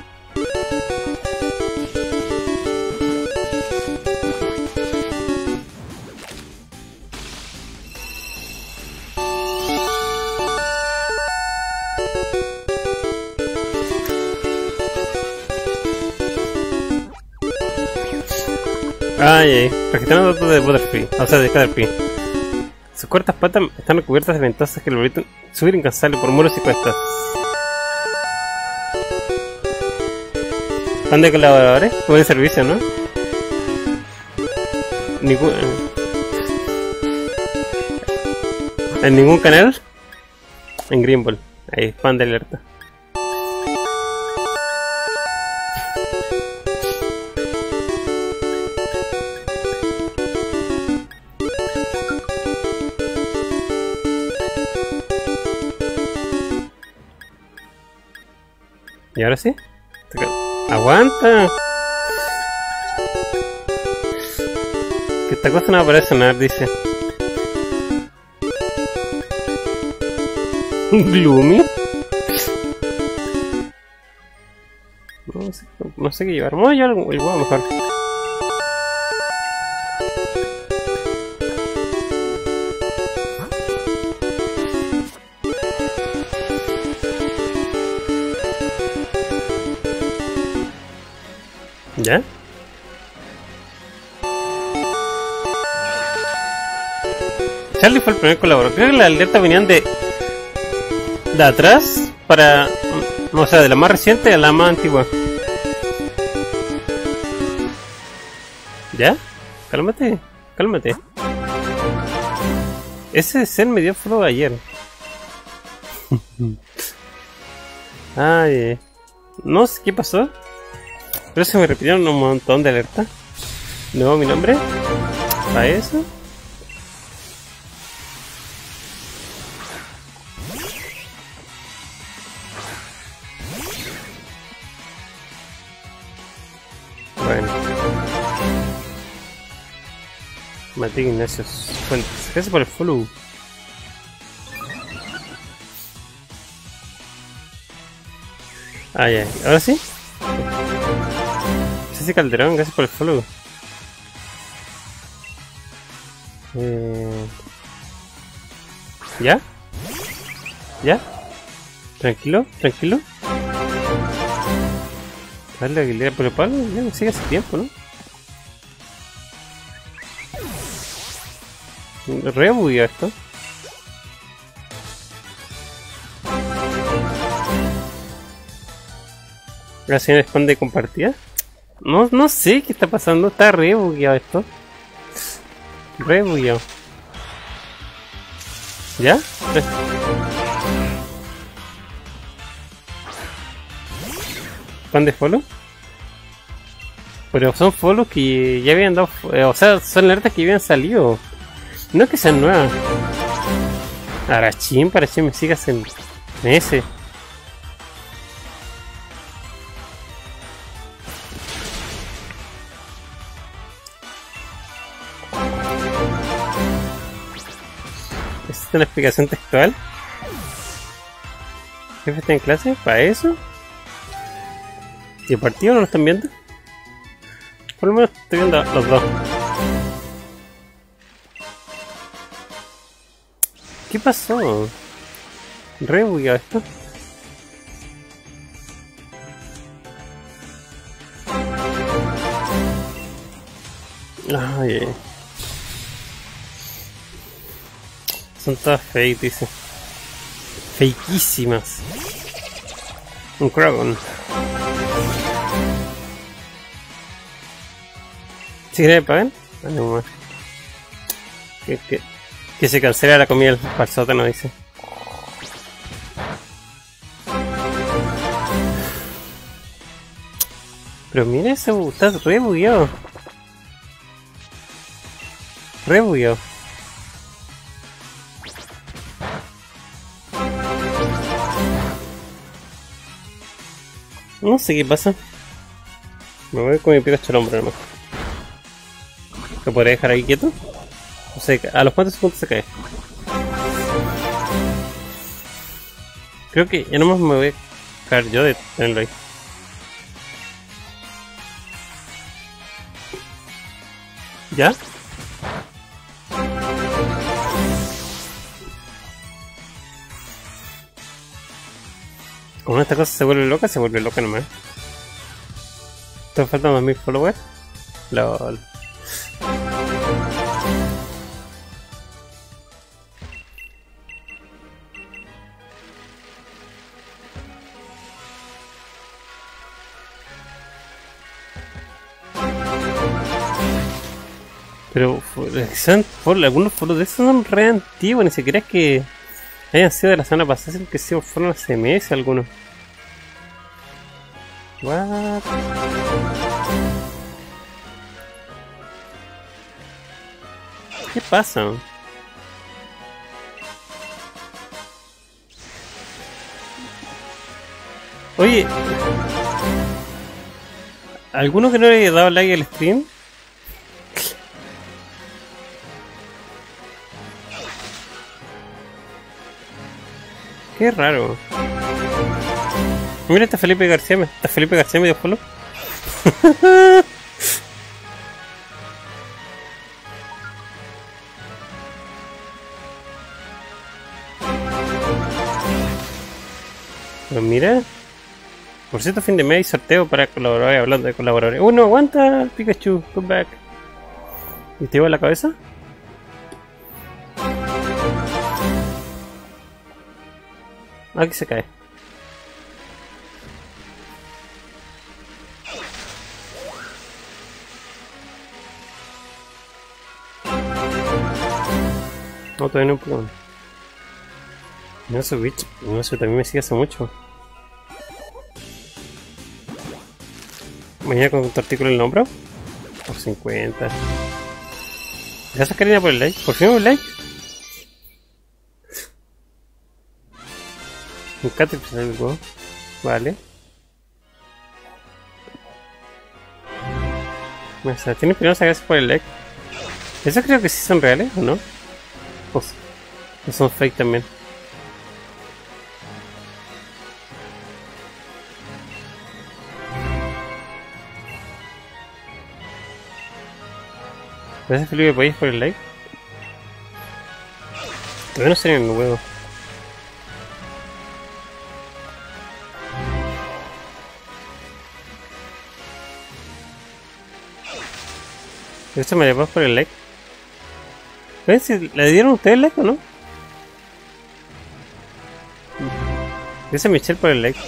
Ay, registrando datos de Butterfree, o sea de Caterpie. Sus cortas patas están recubiertas de ventosas que lo permiten subir incansable por muros y cuestas. ¿Están de colaboradores? Buen servicio, ¿no? ¿En ningún canal? En Green Ball. Ahí, fan de alerta. ¿Y ahora sí? ¡Aguanta! Que esta cosa no va a parar de sonar, dice. ¿Gloomy? No sé qué llevar. Vamos a llevar el huevo mejor. ¿Ya? Charlie fue el primer colaborador. Creo que las alertas venían de atrás para No, o sea, de la más reciente a la más antigua. ¿Ya? Cálmate, cálmate. Ese ser me dio follow ayer. Ay, no sé qué pasó. Pero se me repitieron un montón de alertas. ¿No mi nombre? ¿Para eso? Bueno. Mati Ignacio Fuentes. Gracias por el follow. Ah, ya. ¿Ahora sí? Ceci Calderón, gracias por el follow. ¿Ya? ¿Ya? ¿Tranquilo? ¿Tranquilo? Dale Aguilera, pero Pablo ya no sigue hace tiempo, ¿no? Re bugueado esto. La señora esconde compartida. No sé qué está pasando, está re bugueado esto. Re bugueado. ¿Ya? ¿Pan de follow? Pero son follows que ya habían dado. O sea, son alertas que habían salido. No es que sean nuevas. Arachín, Parachín, me sigas en ese. ¿Es una explicación textual? ¿Jefe está en clase? ¿Para eso? ¿Y el partido no lo están viendo? Por lo menos estoy viendo los dos. ¿Qué pasó? Re bugueado esto. Ay, son todas fake, dice. Fakeísimas. Un Kragon. ¿Si quieren me pagan? Ah, no más. Que se cancela la comida del falsota, no dice. Pero mira ese, está re bugueado. Re bugueado. No sé qué pasa. Me voy con mi Pikachu al hombro nomás. ¿Lo podré dejar ahí quieto? O sea, ¿a los cuantos segundos se cae? Creo que ya nomás me voy a caer yo de tenerlo ahí. ¿Ya? Como esta cosa se vuelve loca nomás. ¿Te faltan más 1000 followers? LOL. Pero algunos foros de esos son re antiguos, ni siquiera es que hayan sido de la semana pasada, sino que fueron hace meses algunos. What? ¿Qué pasa? Oye, ¿alguno que no le haya dado like al stream? Qué raro. Mira, está Felipe García me dio follow. Pero mira. Por cierto, fin de mes hay sorteo para colaboradores, hablando de colaboradores. No aguanta, Pikachu, come back. ¿Y te iba a la cabeza? Aquí se cae. No, todavía no hay Pokémon. No sé, Witch. No sé, también me sigue hace mucho. Mañana con tu artículo en el hombro. Por 50. Gracias, Karina, por el like. Por fin un like. Me encanta empezar el juego. Vale. O sea, tiene primero gracias por el like. Esos creo que sí son reales, ¿o no? O son fake también. Gracias, Felipe País, por el like. Todavía no sé en el huevo. Esto me llevó por el like. ¿Ven si le dieron ustedes like o no? Dice Michelle por el like.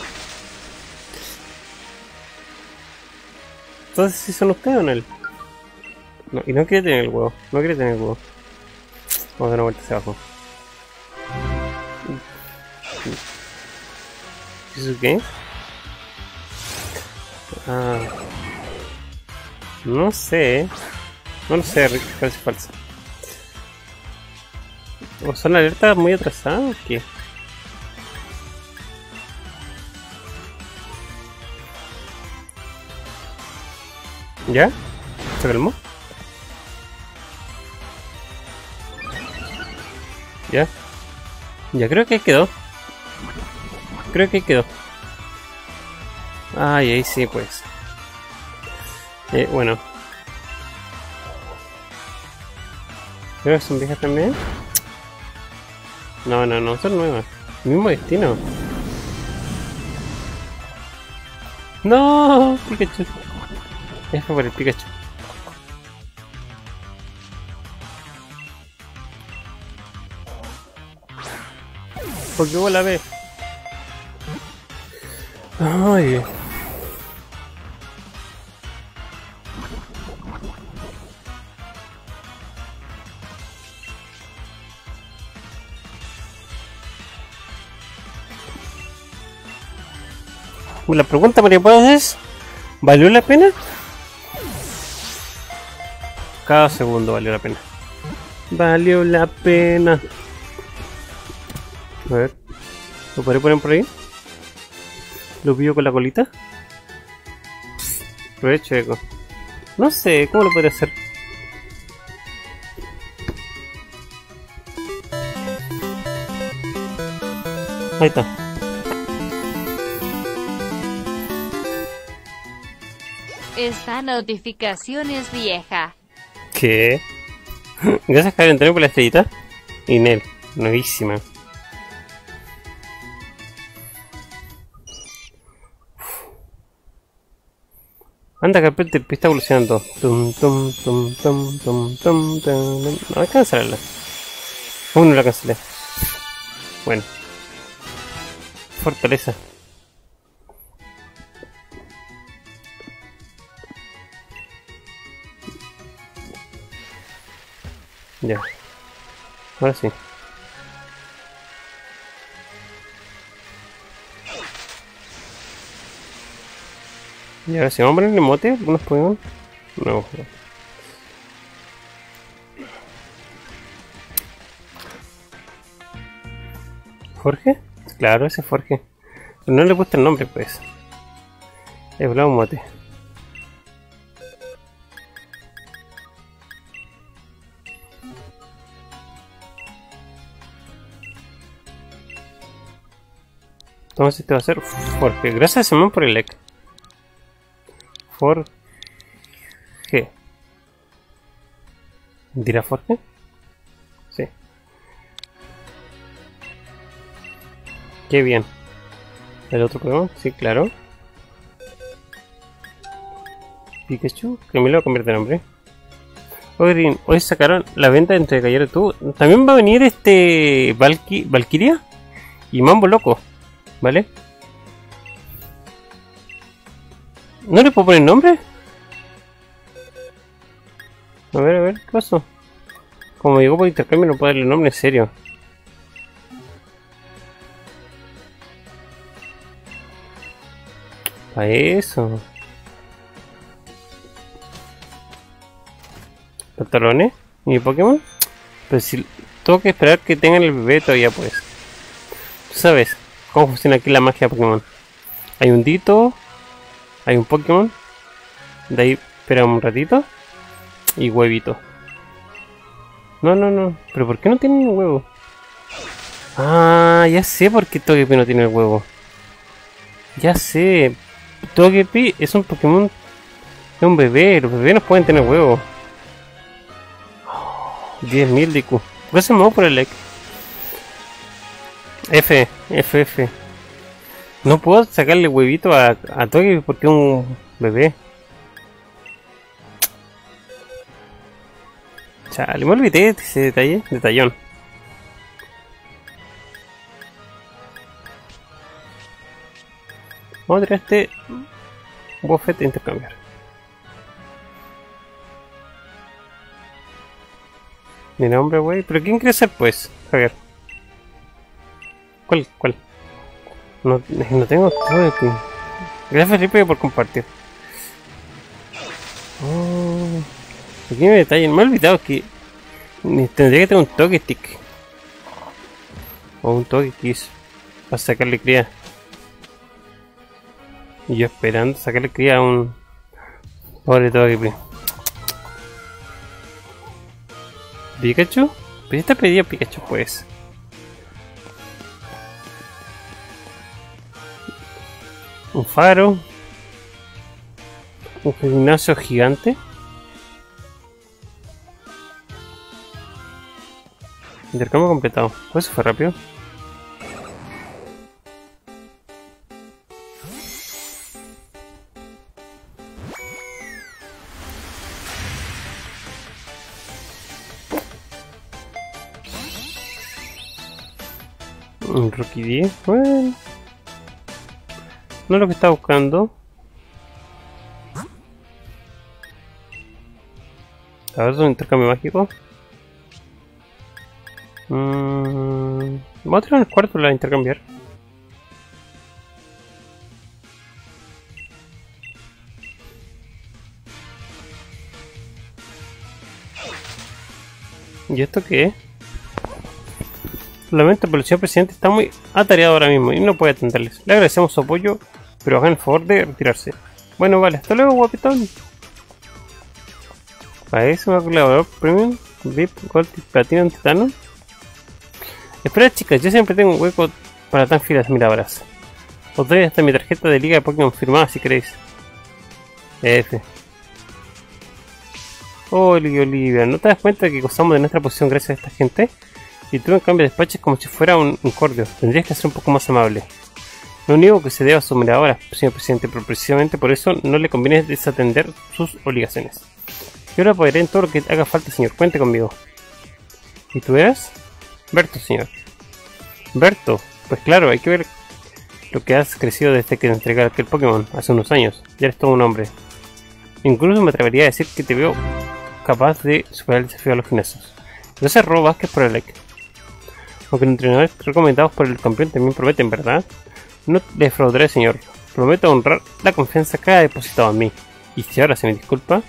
Entonces, ¿sí son ustedes o no? No, y no quiere tener el huevo. No quiere tener el huevo. Vamos a dar una vuelta hacia abajo. ¿Eso qué? Ah. No sé. No lo sé, Rick, parece falso. ¿O son alertas muy atrasadas o qué? ¿Ya? ¿Se calmó? ¿Ya? Ya creo que ahí quedó. Creo que ahí quedó. Ay, ahí sí, pues. Bueno. Creo que son viejas también. No, no, no, son nuevas. Mismo destino. No, Pikachu. Es por el Pikachu. ¿Por qué vos la ves? Ay. La pregunta, María Paz, es: ¿valió la pena? Cada segundo valió la pena. Valió la pena. A ver, ¿lo podré poner por ahí? ¿Lo pillo con la colita? Aprovecho, eco. No sé, ¿cómo lo podría hacer? Ahí está. Esta notificación es vieja. ¿Qué? Gracias, Karen, también por la estrellita. Y Nel, nuevísima. Anda, Carpenter, está evolucionando. Tum, tum, tum, tum, tum, tum, tum. No, hay que cancelarla. No la cancelé. Bueno. Fortaleza. Ya. Ahora sí. Y ahora si vamos a poner el mote, algunos Pokémon. No. ¿Jorge? Claro, ese es Jorge. Pero no le he puesto el nombre, pues. He hablado un mote. Entonces este va a ser Jorge. Gracias, Simón, por el like. Jorge. ¿Dirá Jorge? Sí. Qué bien. ¿El otro Pokémon? Sí, claro. Pikachu, que me lo convierte en nombre. Hoy sacaron la venta entre Caballero tú. También va a venir este Valkyria y Mambo Loco, ¿vale? ¿No le puedo poner nombre? A ver, ¿qué pasó? Como llegó por intercambio no puedo darle nombre en serio. Para eso. Pantalones. ¿Y mi Pokémon? Pero si tengo que esperar que tengan el bebé todavía pues. Tú sabes cómo funciona aquí la magia de Pokémon. Hay un Dito. Hay un Pokémon. De ahí espera un ratito. Y huevito. No. ¿Pero por qué no tiene un huevo? Ah, ya sé por qué Togepi no tiene el huevo. Ya sé. Togepi es un Pokémon. Es un bebé. Los bebés no pueden tener huevo. 10.000 de IQ. ¿Por qué se me va por el like? F. No puedo sacarle huevito a Togepi porque es un bebé. Chale, me olvidé de ese detallón. Vamos a traer este buffet de intercambiar. Mi nombre, wey. ¿Pero quién quiere ser, pues? Javier. ¿Cuál? No tengo todo. Gracias, Felipe, por compartir. Oh, pequeño detalle. Me he olvidado que tendría que tener un Togetic. O un Togekiss. Para sacarle cría. Y yo esperando sacarle cría a un pobre Togepi. ¿Pikachu? Pero esta pedía Pikachu pues. Un faro. Un gimnasio gigante. Intercambio completado. Pues eso fue rápido. Un Rocky 10, bueno. No es lo que estaba buscando. A ver, un intercambio mágico. Vamos a tirar unos cuartos para intercambiar. ¿Y esto qué es? Lamento, pero el señor presidente está muy atareado ahora mismo y no puede atenderles. Le agradecemos su apoyo, pero hagan el favor de retirarse. Bueno, vale, hasta luego, guapetón. Para eso, un colaborador premium, VIP, Gold y Platino en Titano. Espera, chicas, yo siempre tengo un hueco para tan filas miradoras. Os doy hasta mi tarjeta de liga de Pokémon firmada si queréis. F. Oh, Olivia, ¿no te das cuenta de que gozamos de nuestra posición gracias a esta gente? Y tú en cambio despaches como si fuera un incordio. Tendrías que ser un poco más amable. No niego que se deba a su miradora, señor presidente, pero precisamente por eso no le conviene desatender sus obligaciones. Yo lo apoyaré en todo lo que haga falta, señor. Cuente conmigo. ¿Y tú eras? Berto, señor. Berto. Pues claro, hay que ver lo que has crecido desde que te entregaste aquel Pokémon hace unos años. Ya eres todo un hombre. Incluso me atrevería a decir que te veo capaz de superar el desafío a los gimnasios. Entonces robo Vázquez por el like. Aunque los entrenadores recomendados por el campeón también prometen, ¿verdad? No le defraudaré, señor. Prometo honrar la confianza que ha depositado en mí. Y si ahora se me disculpa...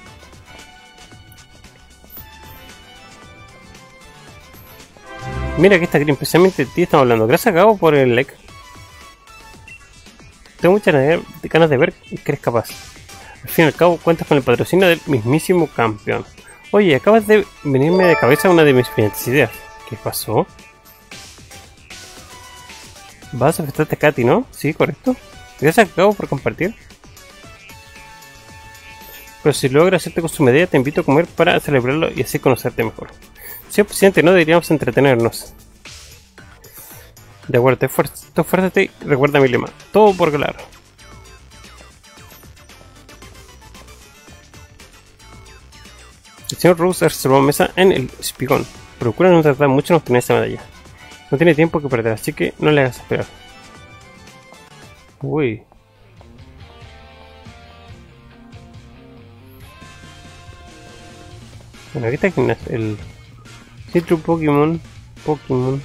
Mira que esta cría, especialmente de ti estamos hablando. Gracias, Gabo, por el like. Tengo muchas ganas de ver que eres capaz. Al fin y al cabo, cuentas con el patrocinio del mismísimo campeón. Oye, acabas de venirme de cabeza una de mis brillantes ideas. ¿Qué pasó? Vas a afectarte a Katy, ¿no? Sí, correcto. Gracias, Gabo, por compartir. Pero si logras hacerte con su medida, te invito a comer para celebrarlo y así conocerte mejor. Señor presidente, no deberíamos entretenernos. De acuerdo, esfuérzate y recuerda mi lema. Todo por claro. El señor Rose reservó mesa en el espigón. Procura no tardar mucho en obtener esa medalla. No tiene tiempo que perder, así que no le hagas esperar. Uy. Bueno, aquí está el Citru Pokémon. Pokémon.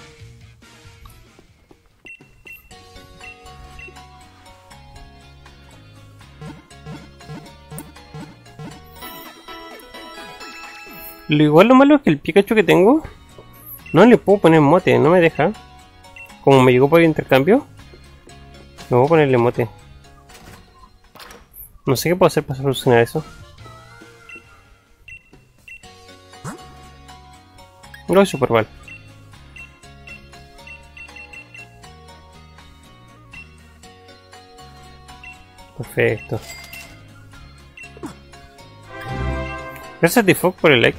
Igual lo malo es que el Pikachu que tengo no le puedo poner mote, no me deja. Como me llegó por el intercambio, no voy a ponerle mote. No sé qué puedo hacer para solucionar eso. Lo voy super mal. Perfecto. Gracias a Tifoc por el like.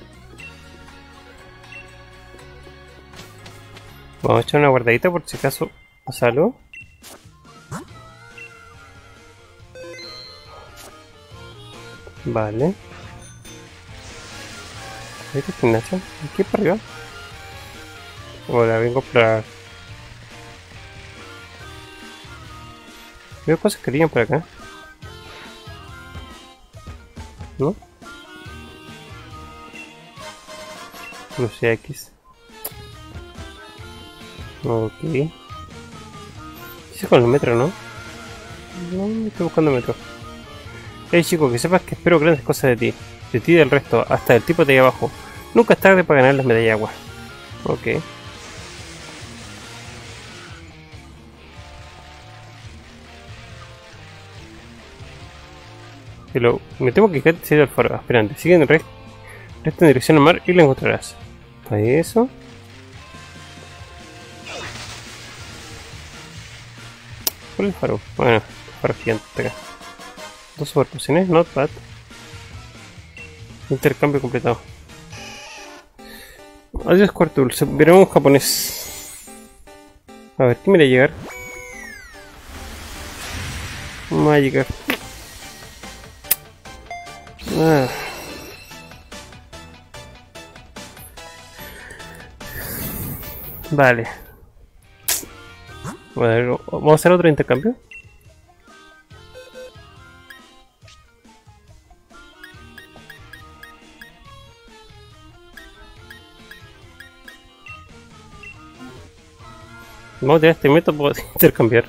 Vamos a echar una guardadita por si acaso pasa algo. Vale. ¿Ahí está el gimnasio? ¿Aquí para arriba? Hola, vengo para... Veo cosas que brillan por acá. ¿No? No sé, X. Ok. ¿Qué hice con el metro, no? No, estoy buscando el metro. Hey chico, que sepas que espero grandes cosas de ti y del resto, hasta del tipo de ahí abajo. Nunca es tarde para ganar las medallas de agua. Ok. Hello, me temo que Kat se ha ido al faro. Esperante, sigue en el resto en dirección al mar y la encontrarás. ¿Para eso? ¿Cuál es el faro? Bueno, el faro gigante acá. 2 superpociones, not bad. Intercambio completado. Adiós Squirtle, veremos un japonés. A ver, ¿qué me irá a llegar? No va a llegar. Ah. Vale. Bueno, vamos a hacer otro intercambio. Vamos a tirar este método para intercambiar.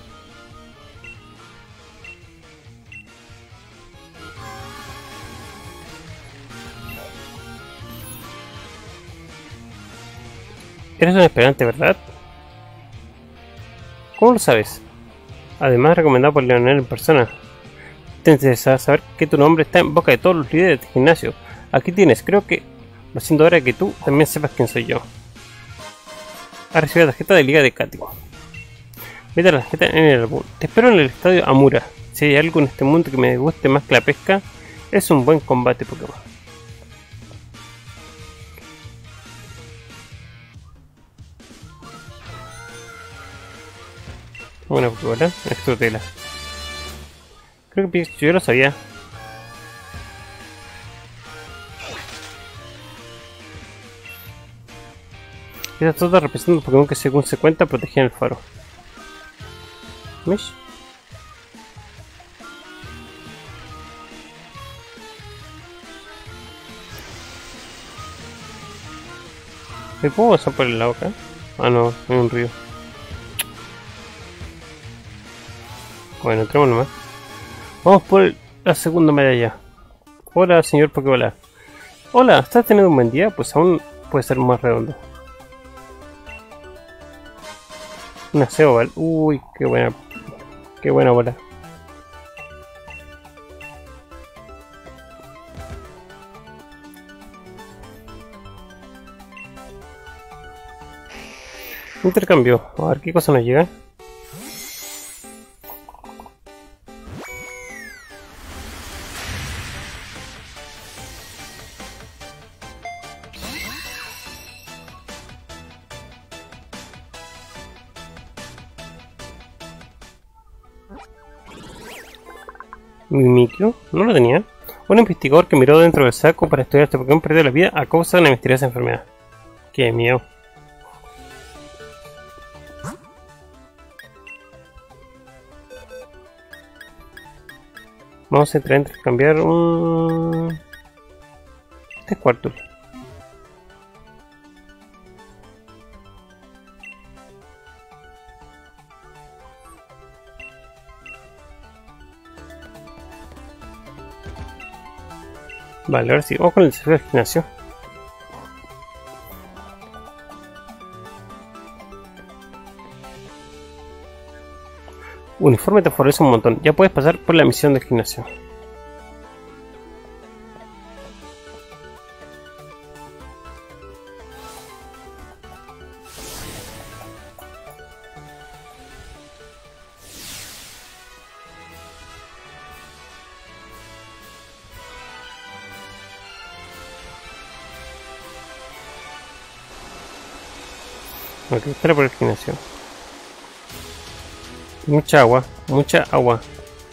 Eres un esperante, ¿verdad? ¿Cómo lo sabes? Además recomendado por Leonel en persona. Te interesa saber que tu nombre está en boca de todos los líderes de este gimnasio. Aquí tienes, creo que va siendo hora de que tú también sepas quién soy yo. Ha recibido la tarjeta de Liga de Katy. Vete a la tarjeta en el álbum. Te espero en el estadio Amura. Si hay algo en este mundo que me guste más que la pesca, es un buen combate Pokémon. Buena Pokébola, Extrotela. Creo que yo lo sabía. Estas todas representan un Pokémon que según se cuenta protegían el faro. ¿Ves? ¿Me puedo pasar por el lado acá? Ah no, hay un río. Bueno, entremos nomás. Vamos por la segunda medalla. Hola, señor Pokébola. Hola, ¿estás teniendo un buen día? Pues aún puede ser más redondo. Una Seoval. Uy, qué buena bola. Intercambio. A ver qué cosa nos llega. Mimikyu, no lo tenía. Un investigador que miró dentro del saco para estudiar este Pokémon perdió la vida a causa de una misteriosa enfermedad. Qué miedo. Vamos a intercambiar un... Este es Squirtle. Vale, ahora sí, vamos con el desafío del gimnasio. Uniforme te favorece un montón. Ya puedes pasar por la misión del gimnasio. Ok, espera por el gimnasio. Mucha agua, mucha agua.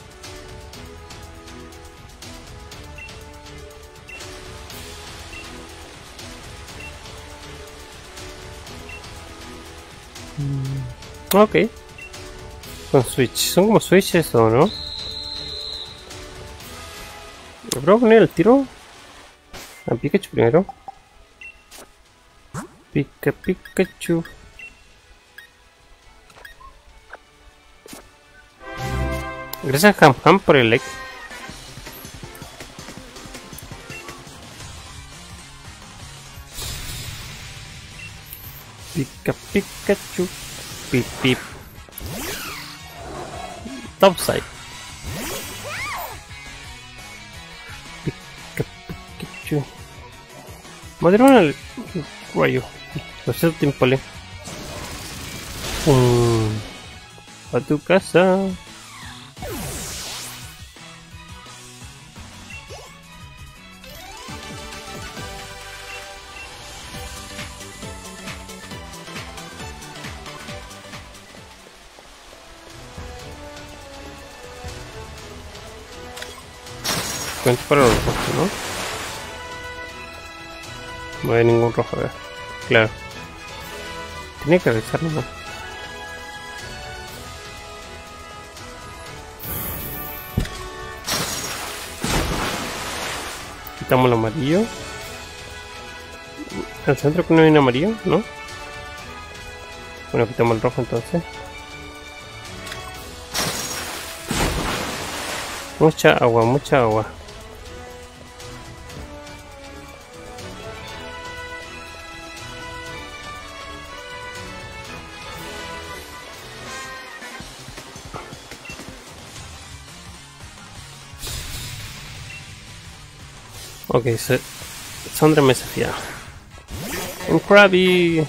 Ok. Con Switch. Son como Switches o no. Voy a poner el tiro a Pikachu primero. Pikachu. Gracias Ham Ham por el like. Pikachu. Pip pip. Topside. Pikachu. Voy a tirar el rayo. Lo sé tiempo le. A tu casa. Para los rojos, ¿no? No hay ningún rojo, a ver. Claro. Tiene que revisar nomás. Quitamos el amarillo. ¿Al centro que no hay un amarillo? ¿No? Bueno, quitamos el rojo entonces. Mucha agua, mucha agua. Ok, Sandra me desafía. Un Krabby.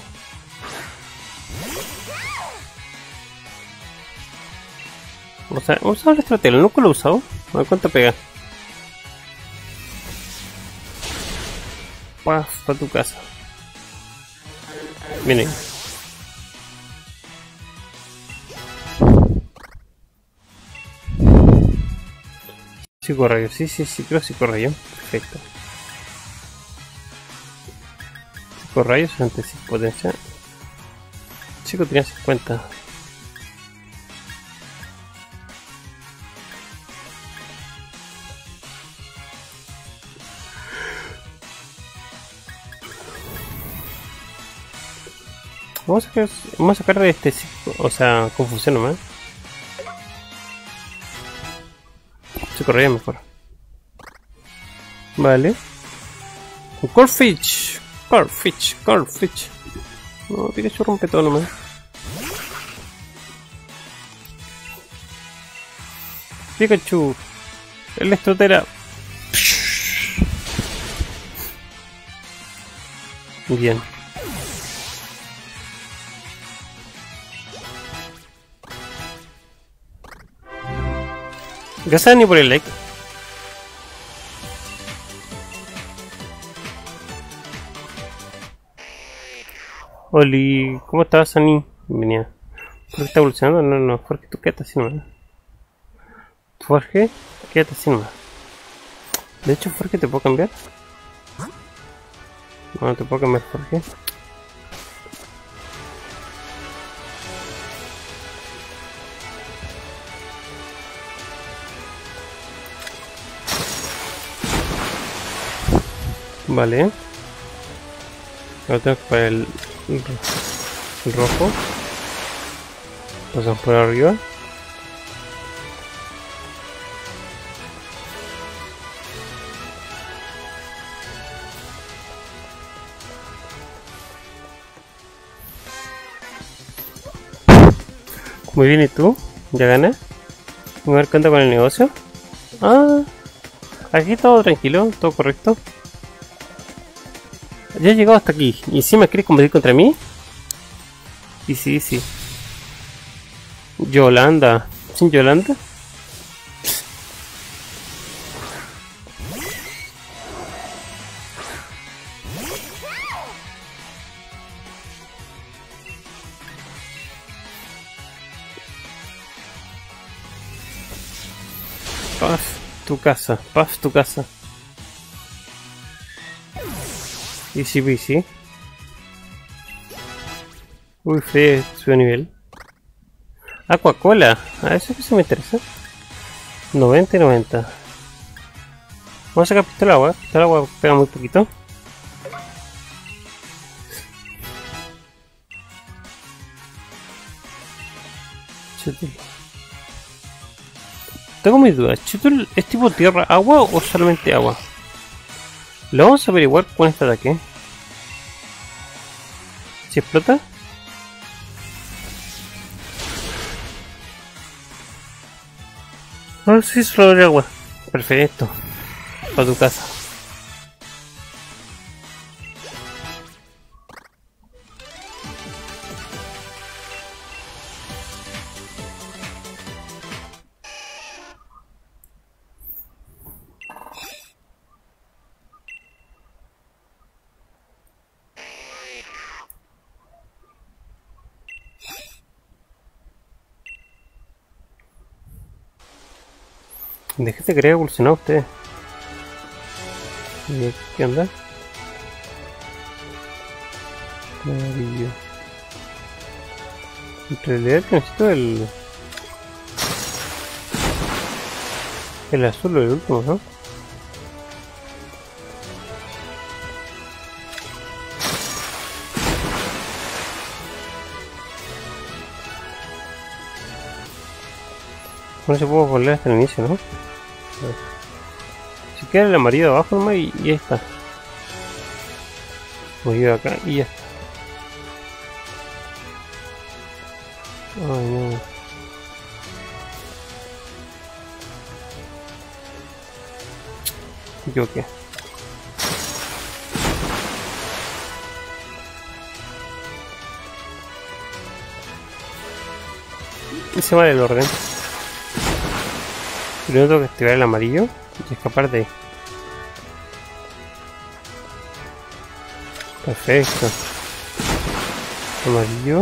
Vamos a usar la estrategia, nunca lo he usado. A ver cuánto pega. Para tu casa. Miren. Psicorrayo, sí, creo psicorrayo. Perfecto. Psicorrayo, 66 potencia. Chico tenía 50. Vamos a sacar de este, o sea, confusión nomás. Se corría mejor. Vale. Un Corphish. No, Pikachu rompe todo nomás. Pikachu. El estrotera. Bien. Gracias Ani por el like. Oli, ¿cómo estás Ani? Bienvenida. ¿Por qué está evolucionando? No, Jorge, tú quédate así nomás. Jorge, quédate así nomás. De hecho, Jorge, ¿te puedo cambiar? No, te puedo cambiar, Jorge. Vale. Ahora tengo que para el rojo. Pasamos por arriba. Muy bien, ¿y tú? ¿Ya ganas? ¿Me dar cuenta con el negocio? Ah, aquí todo tranquilo, todo correcto. Ya he llegado hasta aquí. ¿Y si me quieres competir contra mí? Y sí, sí. Yolanda. ¿Sin Yolanda? Paz tu casa, paz tu casa. Easy peasy. Uy, Fede subió nivel. Aquacola. A eso que se me interesa. 90 y 90. Vamos a sacar pistola agua. Pistola agua pega muy poquito. Chutul. Tengo mis dudas. ¿Chutul es tipo tierra, agua o solamente agua? Lo vamos a averiguar con este ataque. ¿Si explota? No, sí, solo de agua. Perfecto. Para tu casa. Déjate que querer evolucionar ustedes. ¿Qué onda? Amarillo. En realidad necesito el azul o el último, ¿no? No se puede volver hasta el inicio, ¿no? Si queda el amarillo abajo nomás y ahí está. Voy a acá y ya está. Ay, no. Me equivoqué. Y se vale el orden. Primero tengo que activar el amarillo y escapar de ahí. Perfecto. Amarillo.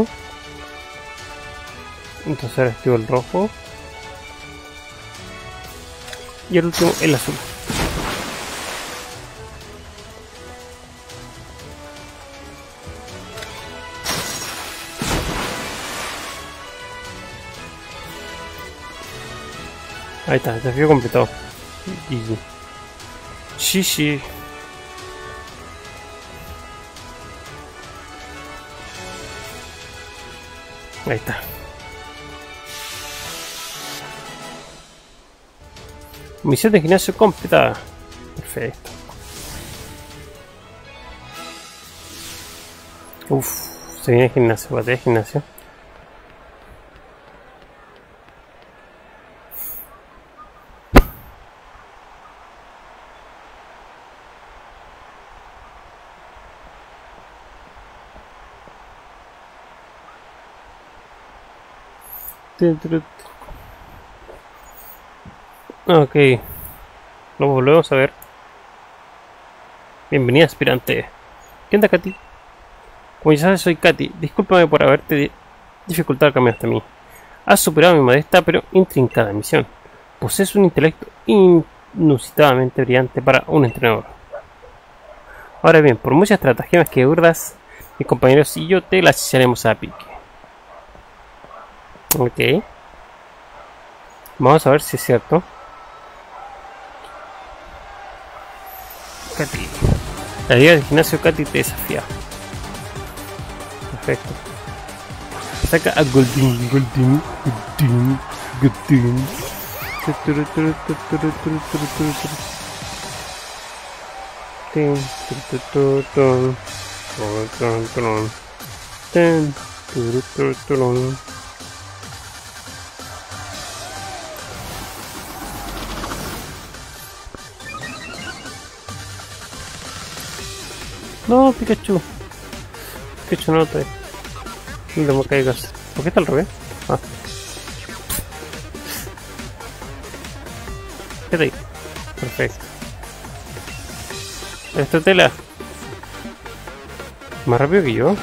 Entonces ahora activo el rojo. Y el último, el azul. Ahí está, desafío completado. Easy. Sí, sí. Ahí está. Misión de gimnasio completada. Perfecto. Uff, se viene el gimnasio, batalla de gimnasio. Ok, lo volvemos a ver. Bienvenida, aspirante. ¿Qué onda, Katy? Como ya sabes, soy Katy. Discúlpame por haberte dificultado el camino hasta mí. Has superado mi modesta pero intrincada misión. Posees un intelecto inusitadamente brillante para un entrenador. Ahora bien, por muchas estratagemas que urdas, mis compañeros y yo te las echaremos a pique. Ok. Vamos a ver si es cierto. Katy. La liga del gimnasio Katy te desafía. Perfecto. Saca a Goldin, Goldin, Goldin, Goldin. No, Pikachu. Pikachu no te... No me caigas. ¿Por qué está al revés? Ah. Quédate ahí. Perfecto. Esta tela. Más rápido que yo.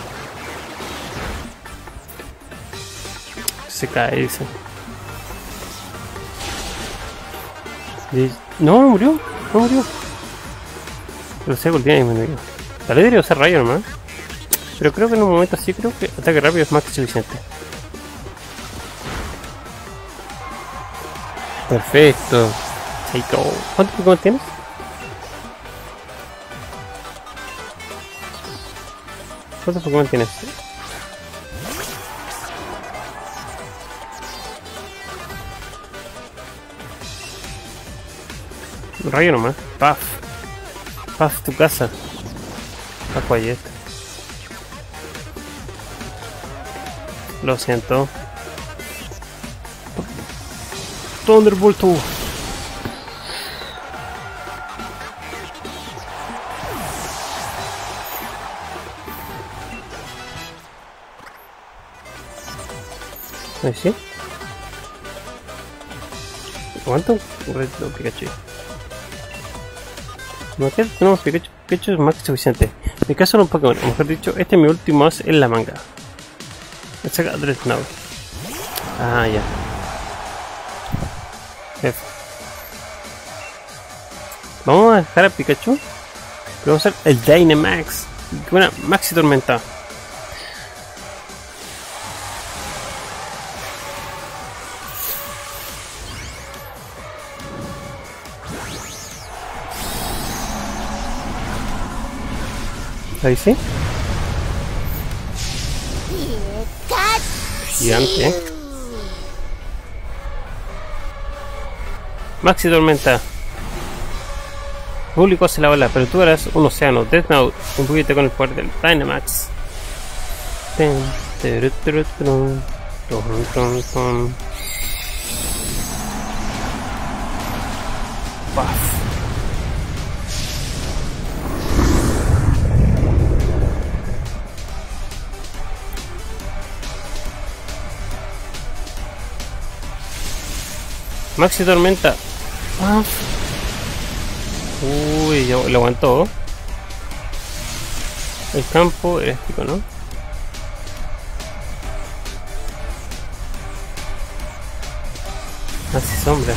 Se cae, dice. No, no murió. No murió. Pero se golpea y me murió. Tal vez debería usar rayo nomás. Pero creo que en un momento así, creo que ataque rápido es más que suficiente. Perfecto. Psycho. ¿Cuántos Pokémon tienes? ¿Cuántos Pokémon tienes? Rayo nomás. Paf. Paf tu casa. Quiet. Lo siento. Thunderbolt 2. Ahí sí. ¿Cuánto? Reto Pikachu. No, que tenemos Pikachu. Pikachu es más que suficiente. En mi caso no un Pokémon, mejor dicho, este es mi último as en la manga. Saca Dreadnought. Ah, ya. F. Vamos a dejar a Pikachu. Pero vamos a hacer el Dynamax. Buena, Maxi Tormenta. Ahí sí. Gigante. Maxi Tormenta. Público hace la ola, pero tú eras un océano. Dreadnought, impúyete con el poder del Dynamax. Puff. Maxi Tormenta. Ah. Uy, ya lo aguantó. El campo eléctrico, ¿no? Así sombra.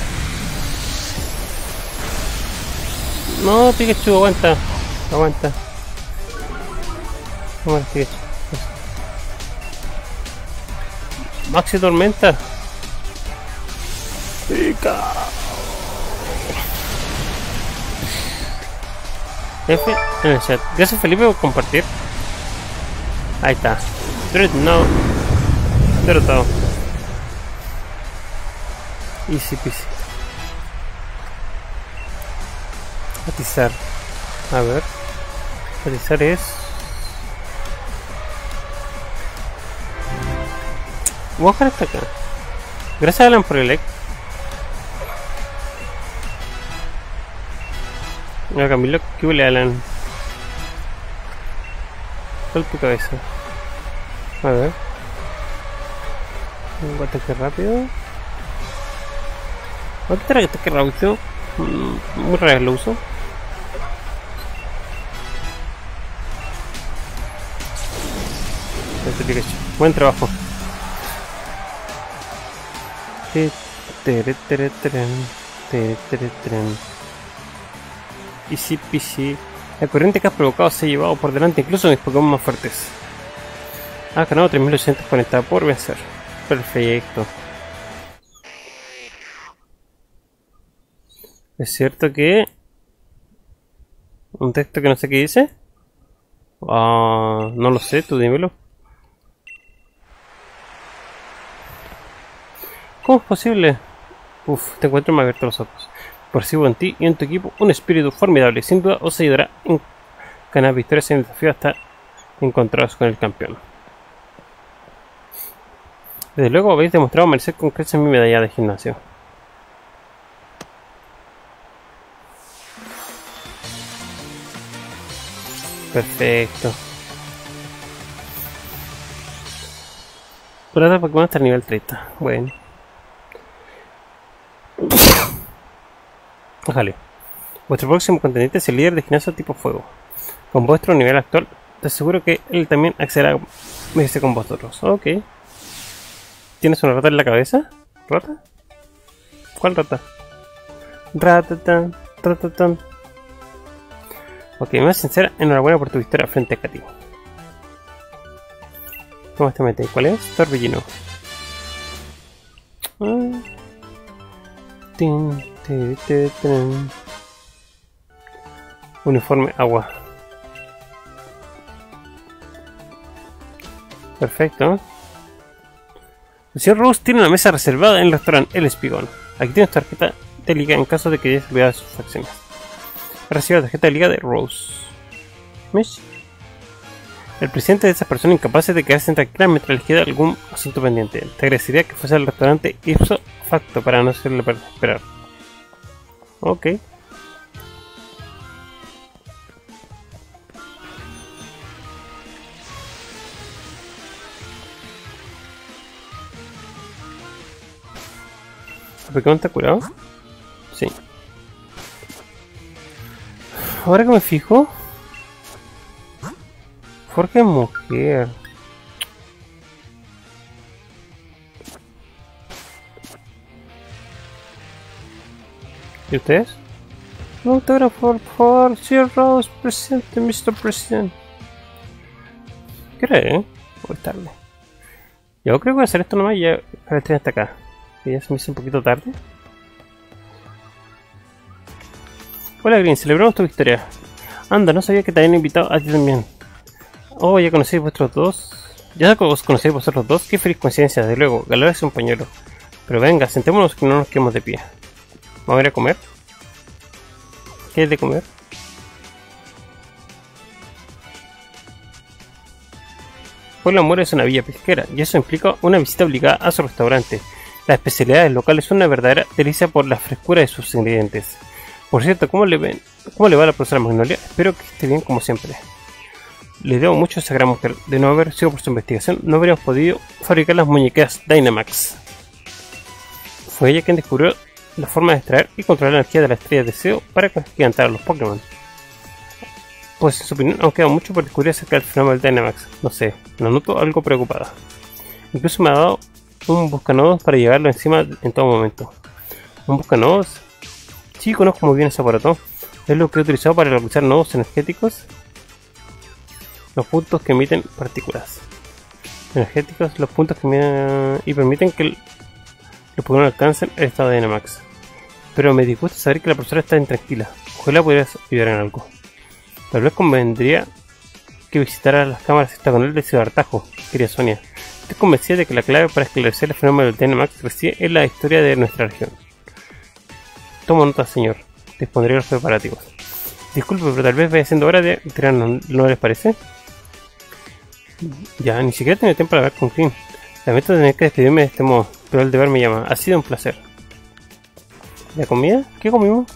No, Pikachu, aguanta. Aguanta. ¿Cómo es Pikachu? Maxi Tormenta. Pica. F en el chat. Gracias Felipe por compartir. Ahí está. Dreadnought derrotado. Easy peasy. Atizar. A ver. Atizar es. Voy a dejar hasta acá. Gracias Alan por el like. A Camilo, ¿qué huele Alan? ¿Cuál es tu cabeza? A ver. Un ataque rápido. ¿Cuál será que ataque rápido? Muy raro lo uso. Este Pikachu. Buen trabajo. Easy peasy. La corriente que has provocado se ha llevado por delante incluso mis Pokémon más fuertes. Has ganado 3840 por vencer. Perfecto. ¿Es cierto que... un texto que no sé qué dice? No lo sé, tú dímelo. ¿Cómo es posible? Uf, te encuentro más abierto los ojos. Percibo en ti y en tu equipo un espíritu formidable. Sin duda os ayudará en ganar victorias en el desafío hasta encontraros con el campeón. Desde luego habéis demostrado merecer con creces mi medalla de gimnasio. Perfecto. Por ahora Pokémon hasta el nivel 30. Bueno. Ojalá. Vuestro próximo contendiente es el líder de gimnasio tipo fuego. Con vuestro nivel actual, te aseguro que él también accederá a medirse con vosotros. Ok. ¿Tienes una rata en la cabeza? ¿Rata? ¿Cuál rata? Ratatán, ratatán. Ok, más sincera, enhorabuena por tu victoria frente a Katy. ¿Cómo te metes? ¿Cuál es? Torbellino. Uniforme agua. Perfecto. El señor Rose tiene una mesa reservada en el restaurante El Espigón. Aquí tienes tarjeta de liga en caso de que hayas olvidado sus facciones. Recibe la tarjeta de liga de Rose. ¿Mish? El presidente de esas personas incapaces de quedarse tranquilas mientras elegía algún asunto pendiente. Te agradecería que fuese al restaurante ipso facto para no hacerle esperar. Ok. ¿El Pokémon está curado? Sí. Ahora que me fijo... Jorge es mujer. ¿Y ustedes? Un autógrafo, por favor. Sir Rose, presente, Mr. President. ¿Qué hora es? Voy tarde. Yo creo que voy a hacer esto nomás y ya para el tren hasta acá. Que ya se me hizo un poquito tarde. Hola Green, celebramos tu victoria. Anda, no sabía que te habían invitado a ti también. Oh, ya conocéis vosotros dos. Ya os conocéis vosotros dos. Qué feliz coincidencia, desde luego. Galar es un pañuelo. Pero venga, sentémonos que no nos quedemos de pie. ¿Vamos a ir a comer? ¿Qué es de comer? Pueblo Amor es una villa pesquera y eso implica una visita obligada a su restaurante. Las especialidades locales son una verdadera delicia por la frescura de sus ingredientes. Por cierto, ¿cómo le va a la profesora Magnolia? Espero que esté bien como siempre. Le debo mucho a esa gran mujer. De no haber sido por su investigación, no habríamos podido fabricar las muñequeras Dynamax. Fue ella quien descubrió la forma de extraer y controlar la energía de la estrella de deseo para gigantar a los Pokémon. Pues en su opinión aún queda mucho por descubrir acerca del fenómeno del Dynamax. No sé, la noto algo preocupada. Incluso me ha dado un buscanodos para llevarlo encima en todo momento. ¿Un buscanodos? Sí, conozco muy bien ese aparato. Es lo que he utilizado para localizar nodos energéticos. Los puntos que emiten partículas energéticos, los puntos que emiten y permiten que los Pokémon alcancen el estado de Dynamax. Pero me disgusta saber que la profesora está intranquila. Ojalá pudieras ayudar en algo. Tal vez convendría que visitara las cámaras hexagonales de Ciudad Artajo, querida Sonia. Estoy convencida de que la clave para esclarecer el fenómeno del Dynamax reside en la historia de nuestra región. Toma nota, señor. Dispondré los preparativos. Disculpe, pero tal vez vaya siendo hora de tirarnos, ¿no les parece? Ya, ni siquiera tengo tiempo para hablar con Clint. Lamento tener que despedirme de este modo, pero el deber me llama. Ha sido un placer. ¿La comida? ¿Qué comimos?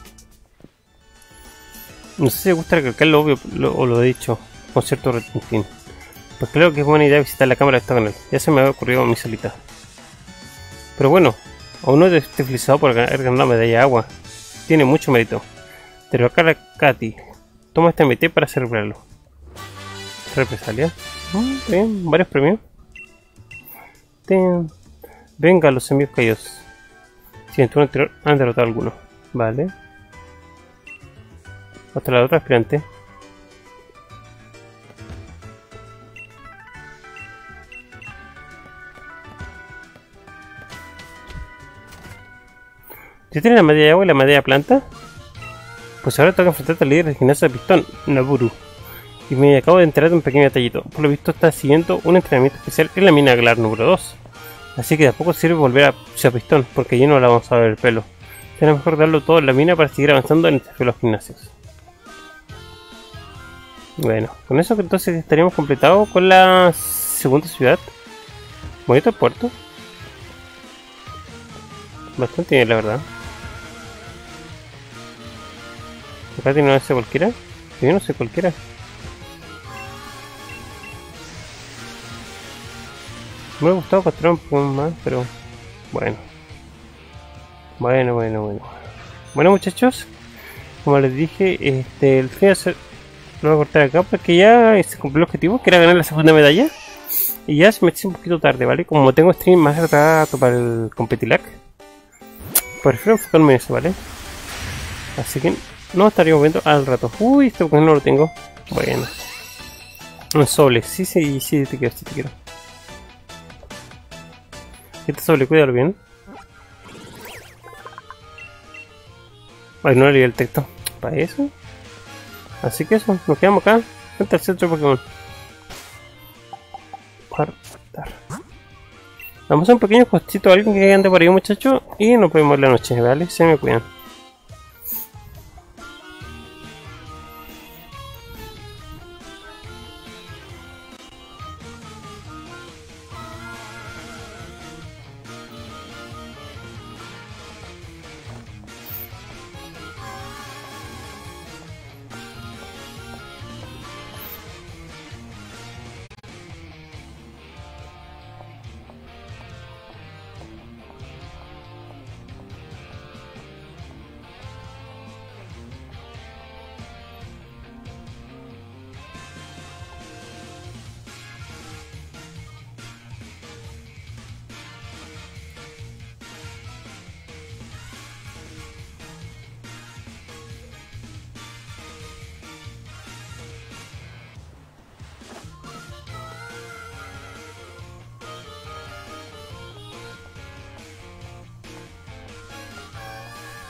No sé si me gusta recalcar lo obvio o lo he dicho con cierto retintín. Pues creo que es buena idea visitar la cámara de esta canal. Ya se me había ocurrido a mí solita. Pero bueno, aún no estoy felicitado por haber ganado la medalla de agua. Tiene mucho mérito. Derrocar a Katy. Toma este MT para celebrarlo. Represalia. Bien, varios premios. Venga, los envíos caídos. Si en turno anterior han derrotado a alguno. Vale. Hasta la otra aspirante. ¿Ya tienes la medalla de agua y la medalla de planta? Pues ahora toca enfrentarte al líder del gimnasio de pistón, Naburu. Y me acabo de enterar de un pequeño detallito. Por lo visto está siguiendo un entrenamiento especial en la mina Galar número 2. Así que de a poco sirve volver a Ciudad Pistón, porque allí no la vamos a ver el pelo. Será mejor darlo todo en la mina para seguir avanzando en los gimnasios. Bueno, con eso entonces estaríamos completados con la segunda ciudad. Bonito el puerto. Bastante bien, la verdad. Acá tiene una vez cualquiera. Yo no sé cualquiera. Me hubiera gustado capturar un Pokémon más, pero bueno. Bueno, muchachos, como les dije, el fin de hacer lo voy a cortar acá porque ya se cumplió el objetivo, que era ganar la segunda medalla. Y ya se me hizo un poquito tarde, ¿vale? Como tengo stream más rato para el Competilac, prefiero enfocarme en eso, ¿vale? Así que no estaríamos viendo al rato. Uy, este Pokémon no lo tengo. Bueno. Un Sable, sí, te quiero. Este Sable, cuídalo bien. Ay, no leí el texto. ¿Para eso? Así que eso, nos quedamos acá. Frente al centro de Pokémon. Guardar. Vamos a un pequeño postito a alguien que ande por ahí, muchachos. Y nos vemos en la noche, ¿vale? Se me cuidan.